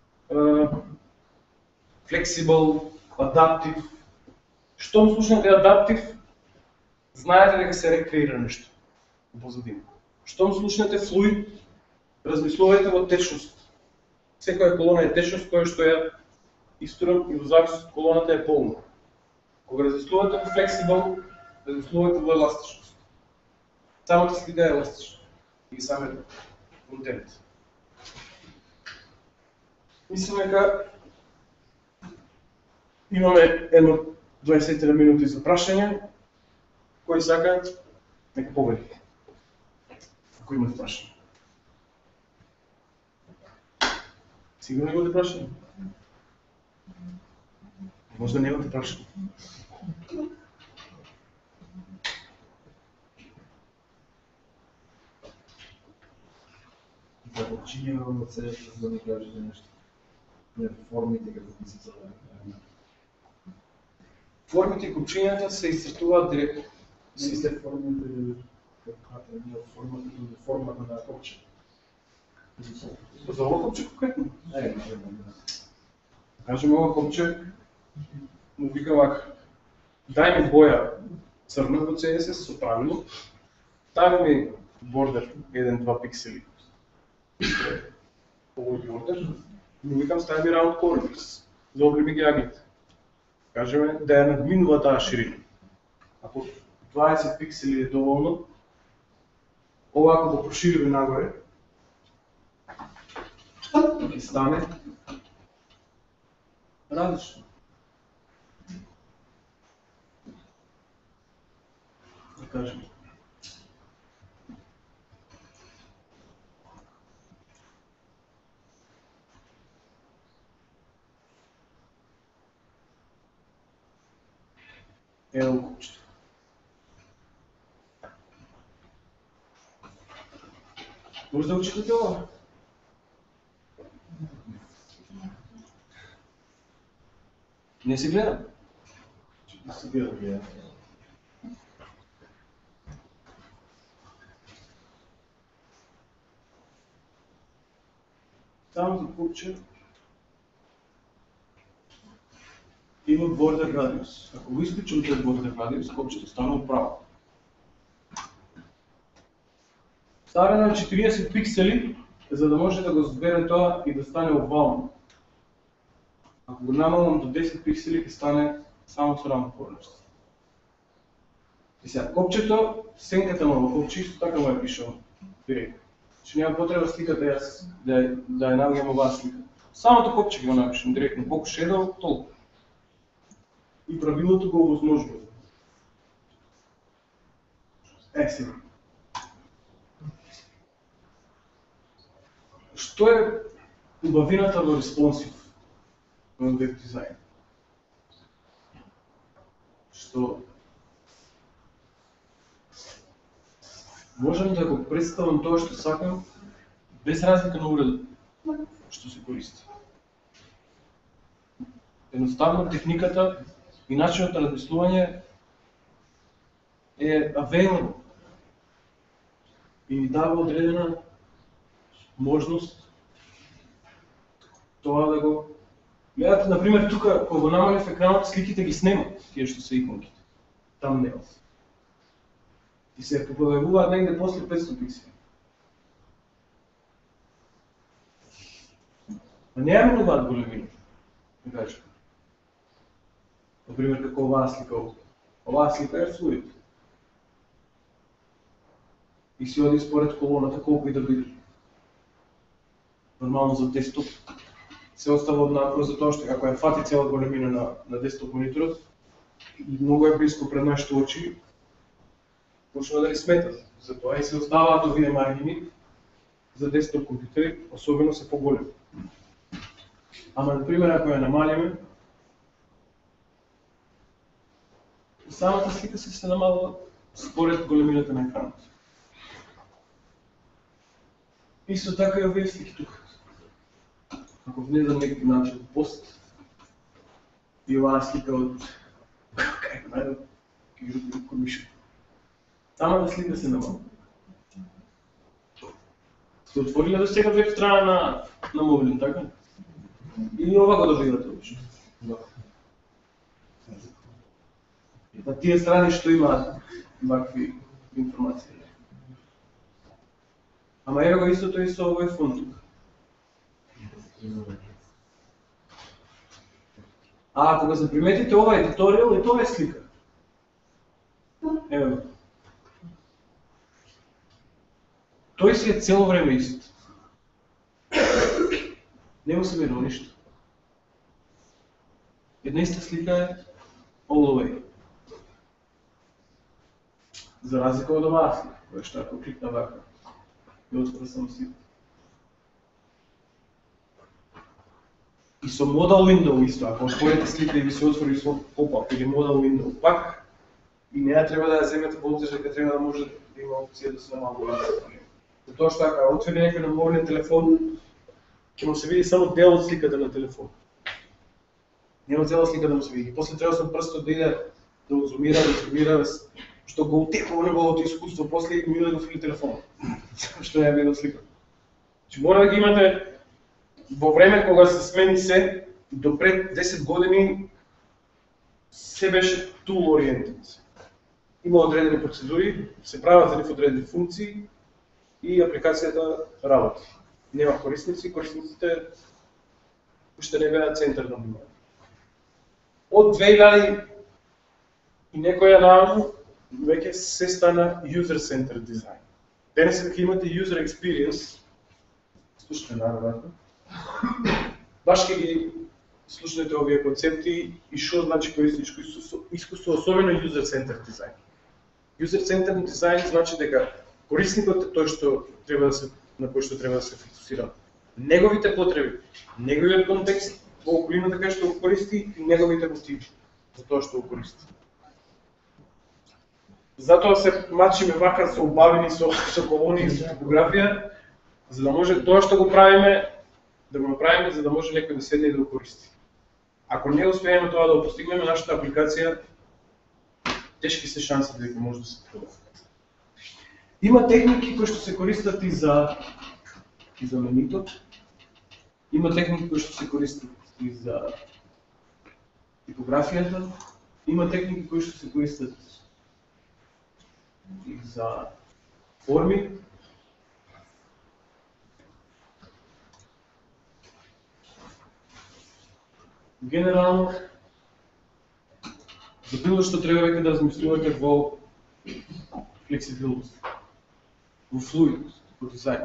Flexible, Adaptive. Штом слушнете Adaptive, знаете дека се рекреира нешто во позадина. Штом слушнете Fluid, размислувајте во течност. Секоја колона е течност која што ја исторам и во зависност од колоната е полна. Кога размислувате во Flexible, размислувате во еластичност. Самата слика е еластична. И самиот контент. Мислам дека имаме едно 27 минути за прашање. Кој сака, нека победи. Ако имате прашање. Сигурно имате прашање? Може да немате прашање. За починјавам од себе, за да ми кажете нешто. Не, формите како се целе. Формите и копчињата се исцртуваат директно. Не сте формите како формата на копче. За ова копче конкретно. Да. Кажем, ова копче му вика вака. Дај ми боја црна во CSS со правило, тај ми бордер 1-2 пиксели. Овој бордер, му викам стави ми round corners, заобри ги агите. Кажеме да ја надминува таа ширина. Ако 20 пиксели е доволно, ова ако го прошириме нагоре, ќе стане различно. Да кажем. Ево купчето. Може да учитате ова? Не се гледам. Не се гледа. Само за купче има border radius. Ако го изключим този border radius, копчето стана управо. Ставя на 40 пиксели, за да може да го збере тоа и да стане овално. Ако го намалам до 10 пиксели, ќе стане само со round corners. И сега, копчето, сенката на ова копче, исто така му ја пишам директно. Че няма потреба сликата јас да ја навигам оваа слика. Самото копче ги го напишам директно, колку шедал, толку. И правилото го овозможува. Сега. Што е убавината во респонсив во веб дизајн? Што можам да го представам тоа што сакам без разлика на уредот што се користи. Едноставно техниката и начинот на размислување е available и ни дава одредена можност тоа да го гледате. Например, тука, кога го намалив екранот, сликите ги снема, тие што се иконките. Там нема. И се појавуваат негде после 500 пиксели. Не ја менуваат големина, да кажем. Например, како оваа слика овде. Оваа слика е флуид. И си оди според колоната колку и да биде. Нормално за десктоп се остава однакво за тоа што како ја фати цела големина на десктоп мониторот и многу е близко пред нашите очи, почнува да ни смета. Затоа и се оставаат овие маргини за десктоп компјутери, особено се поголеми. Ама, например, ако ја намалиме, самата слика се намалува според големината на екранот. Исто така и овие слики тука. Ако внезам некој начин пост и оваа слика од кај најдам ги рупи комишо. Самата слика се намалува. Сте отвориле до сега веб страна на мобилен, така? Или ова го добивате обично? Да. На тие страни што имаат вакви информации. Ама ево го истото и со овој фон тука. А ако го заприметите ова едиторијал и тоа е слика. Ево. Тој си е цело време ист. нема се менува ништо. Една иста слика е all the way. За разлика од оваа слика, која што ако кликна вака, и отвора само слика. И со Modal Window исто, ако отворите слика и ви се отвори со pop-up или Modal Window, пак и неа треба да ја земете во обзир дека треба да може да има опција да се намалува. Затоа што ако отвори некој на мобилен телефон, ќе му се види само дел од сликата на телефон. Нема цела слика да му се види. После треба со прстот да иде да го зумира, што го утекува неговото искуство, после и му да го фили телефон. Што не ја видел слика. Значи мора да ги имате во време кога се смени се, до пред 10 години се беше tool oriented. Има одредени процедури, се прават за нив одредени функции и апликацијата работи. Нема корисници, корисниците уште не беа центар на внимание. Од 2000 и некоја нааму веќе се стана user-centered дизајн. Денес кога имате user experience, слушате наравно, баш ќе ги слушнете овие концепти и што значи користничко искуство, особено user-centered дизајн. User-centered дизајн значи дека корисникот е тој што треба да се на кој што треба да се фокусира. Неговите потреби, неговиот контекст во околината кај што го користи и неговите мотиви за тоа што го користи. Затоа се мачиме вака со убавени со колони и со типографија, за да може тоа што го правиме, да го направиме за да може некој да седне и да го користи. Ако не успееме тоа да го постигнеме, нашата апликација тешки се шанси дека може да се продаде. Има техники кои што се користат и за менито. Има техники кои што се користат и за типографијата. Има техники кои што се користат и за форми. Генерално, за било што треба веќе да размислувате во флексибилност, во флуидност, во дизајн.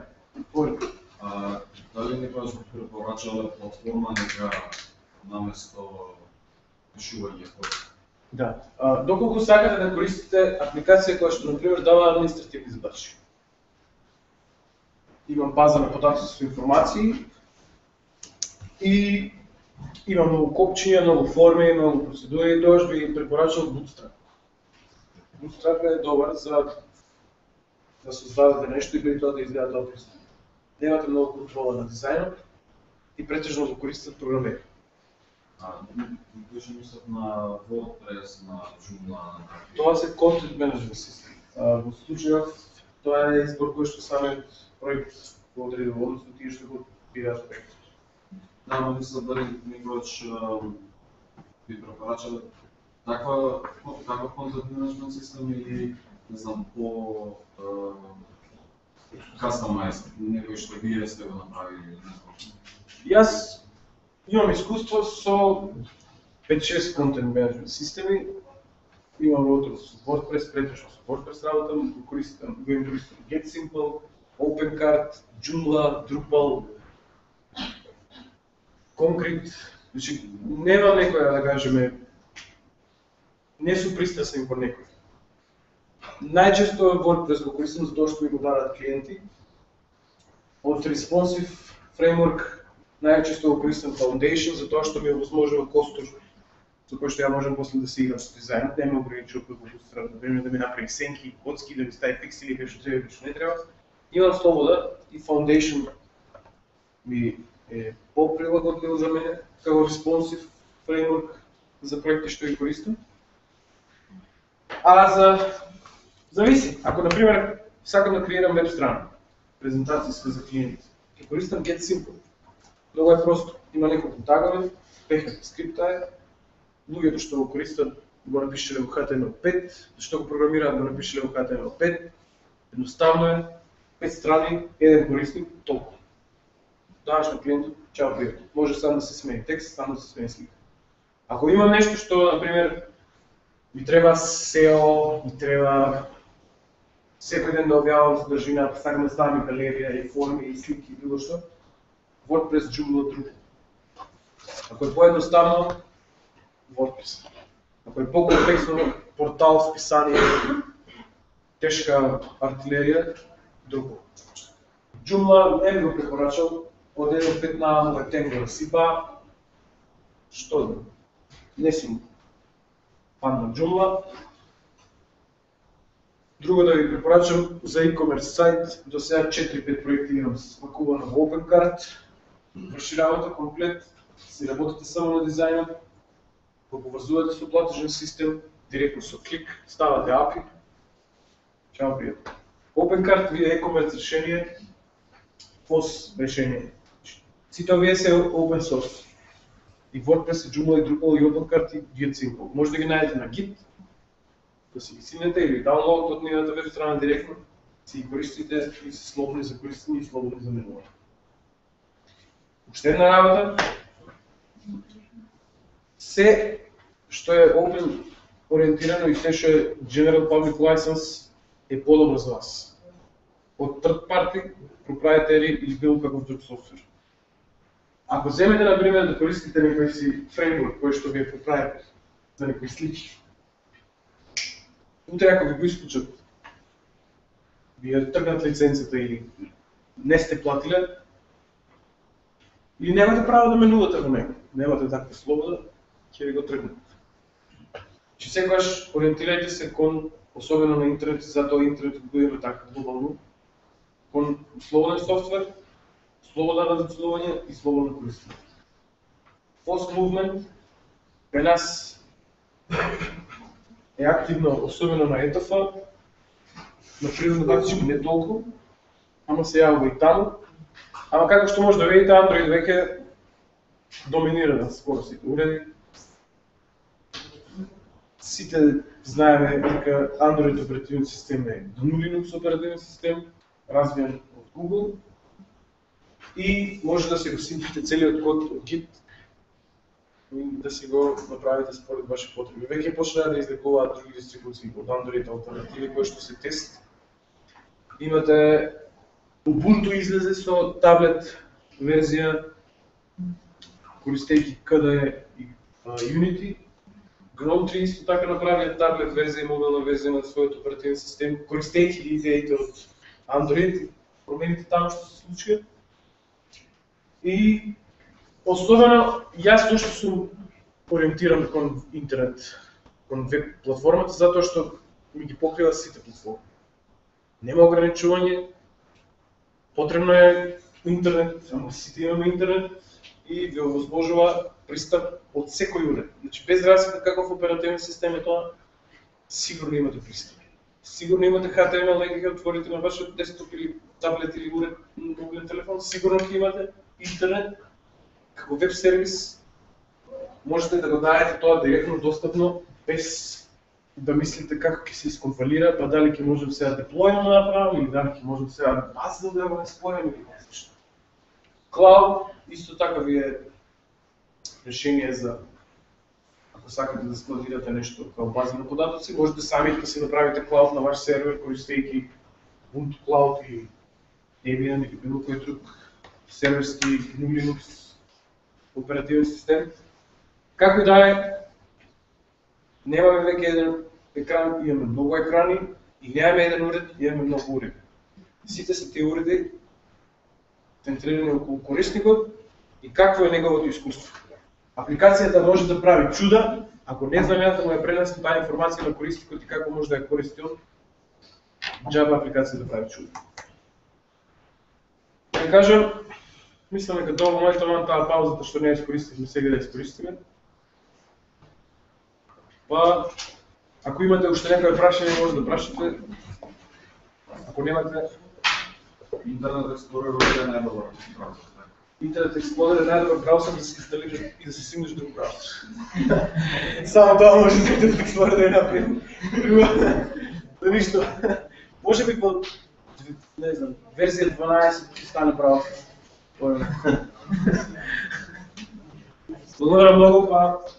Дали некојаш би препорачале платформа нека наместо пишување код? Да. Доколку сакате да користите апликација која што, например, дава административни задачи. Имам база на податоци со информации и има многу копчиња, многу форми, многу процедури, тоа би препорачал Bootstrap. Bootstrap е добар за да создадете нешто и преди тоа да изгледа добро. Немате многу контрола на дизајнот и претежно го користат програмери. Беше мислев на WordPress, на Joomla. Тоа се content management систем. Во случајов тоа е избор кој што самиот проект го одредува, односно тие што го бираат проектот. Да, но мислам дали некојаш би препорачале таква контент менеджмент систем или не знам по customized, некој што вие сте го направили. Јас имам искуство со 5-6 контент менеджмент системи. Имам работа со WordPress, претежно со WordPress работа, го користам GetSimple, OpenCart, Joomla, Drupal, Concrete. Значи, немам некоја да кажеме, не сум пристрасен во некој. Најчесто WordPress го користам за тоа што ми го бараат клиенти. Од Responsive Framework најчесто го користам Foundation за тоа што ми овозможува костур со кој што ја можам после да се играм со дизајнот, не ме ограничува кој го Bootstrap, например да ми направи сенки, коцки, да ми стави пиксели, кај што треба и што не треба. Имам слобода и Foundation ми е по-прилагодлив за мене како Responsive Framework за проекти што ги користам. Зависи. Ако, например, сакам да креирам веб страна, презентацијска за клиенти, ќе користам GetSimple. Много е просто. Има неколку тагови, PHP скрипта е, луѓето што го користат го напишале во HTML5, што го програмираат го напишале во HTML5, едноставно е, 5 страни, еден корисник, толку. Даваш на клиентот, чао пријател. Може само да се смени текст, само да се смени слика. Ако имам нешто што, например, ми треба SEO, ми треба секој ден да објавам содржина, сакам да ставам и галерија, и форми, и слики, и било што, WordPress, Joomla, Drupal. Ако е поедноставно, WordPress. Ако е по-комплексно, портал, списание, тешка артилерия, друго. Joomla не би го препорачал, од 1.5 на Rectangular сипа, што да, не сум фан на Joomla. Друго да ви препорачам за e-commerce сайт, до сега 4-5 проекти имам спакувано во OpenCart, врши работа комплет, си работите само на дизајнот, го поврзувате со платежен систем, директно со клик, ставате API. Чао, пријатно. OpenCart ви е e-commerce решение, POS решение. Сите овие се open source. И WordPress, и Joomla, и Drupal, и OpenCart, и GetSimple. Може да ги најдете на Git, да си ги синете или даунлоад од нивната веб страна директно, си ги користите и се слободни за користење и слободни за менување. Уште една работа, се што е open ориентирано и се што е General Public License е подобро за вас. Од third party, proprietary или било каков друг софтвер. Ако земете, например, да користите некој си фреймворк кој што ви е proprietary, за некој сличи, утре ако ви го исклучат, ви ја тргнат лиценцията или не сте платиле, или немате право да менувате во него, немате таква слобода, ќе ви го тргнат. Че секогаш ориентирајте се кон, особено на интернет, затоа интернетот го има така глобално, кон слободен софтвер, слобода на зацелување и слободно користење. Post Movement кај нас е активно, особено на ETF, на природно практички не толку, ама се јавува и таму. Ама како што може да видите, Android веќе доминира на скоро сите уреди. Сите знаеме дека Android оперативен систем е GNU Linux оперативен систем, развиен од Google. И може да си го симпите целиот код од Git и да си го направите според ваши потреби. Веќе почнаа да излекуваат други дистрибуции од Android алтернативи кои што се тест. Имате Ubuntu излезе со таблет верзија, користејќи KDE и Unity. GNOME 3 исто така направија таблет верзија и мобилна верзија на својот оперативен систем, користејќи идеите од Android, промените таму што се случија. И особено, јас што сум ориентиран кон интернет, кон веб платформата, затоа што ми ги покрива сите платформи. Нема ограничување, потребно е интернет, ама сите имаме интернет и ви овозможува пристап од секој уред. Значи, без разлика каков оперативен систем е тоа, сигурно имате пристап. Сигурно имате HTML, да ги отворите на вашиот десктоп или таблет или уред на мобилен телефон, сигурно ќе имате интернет. Како веб сервис можете да го дадете тоа директно достапно, без да мислите како ќе се исконфалира, па дали ќе можем сега деплојно да направим или дали ќе можем сега база да го спојаме или не знам што. Cloud исто така ви е решение за ако сакате да складирате нешто како база на податоци, можете сами да си направите cloud на ваш сервер користејќи Ubuntu Cloud или Debian или било кој друг серверски GNU Linux оперативен систем. Како и да е, немаме веќе еден екран, имаме многу екрани и немаме еден уред, имаме многу уреди. Сите се тие уреди центрирани околу корисникот и какво е неговото искуство. Апликацијата може да прави чуда, ако не знам јас да му ја пренесам таа информација на корисникот и како може да ја користи он, џаба апликација да прави чуда. Да кажам, мислам дека тоа во мојата таа паузата што не ја искористивме, сега да ја искористиме. Па, ако имате уште некој прашање, може да прашате. Ако немате, Интернет Explorer е најдобар браузер. Интернет Explorer е најдобар браузер да се инсталираш и да се симнеш друг браузер. Само тоа може да Интернет Explorer да ја направи. Да ништо. Може би по, не знам, верзија 12 ќе стане браузер. Благодарам многу, па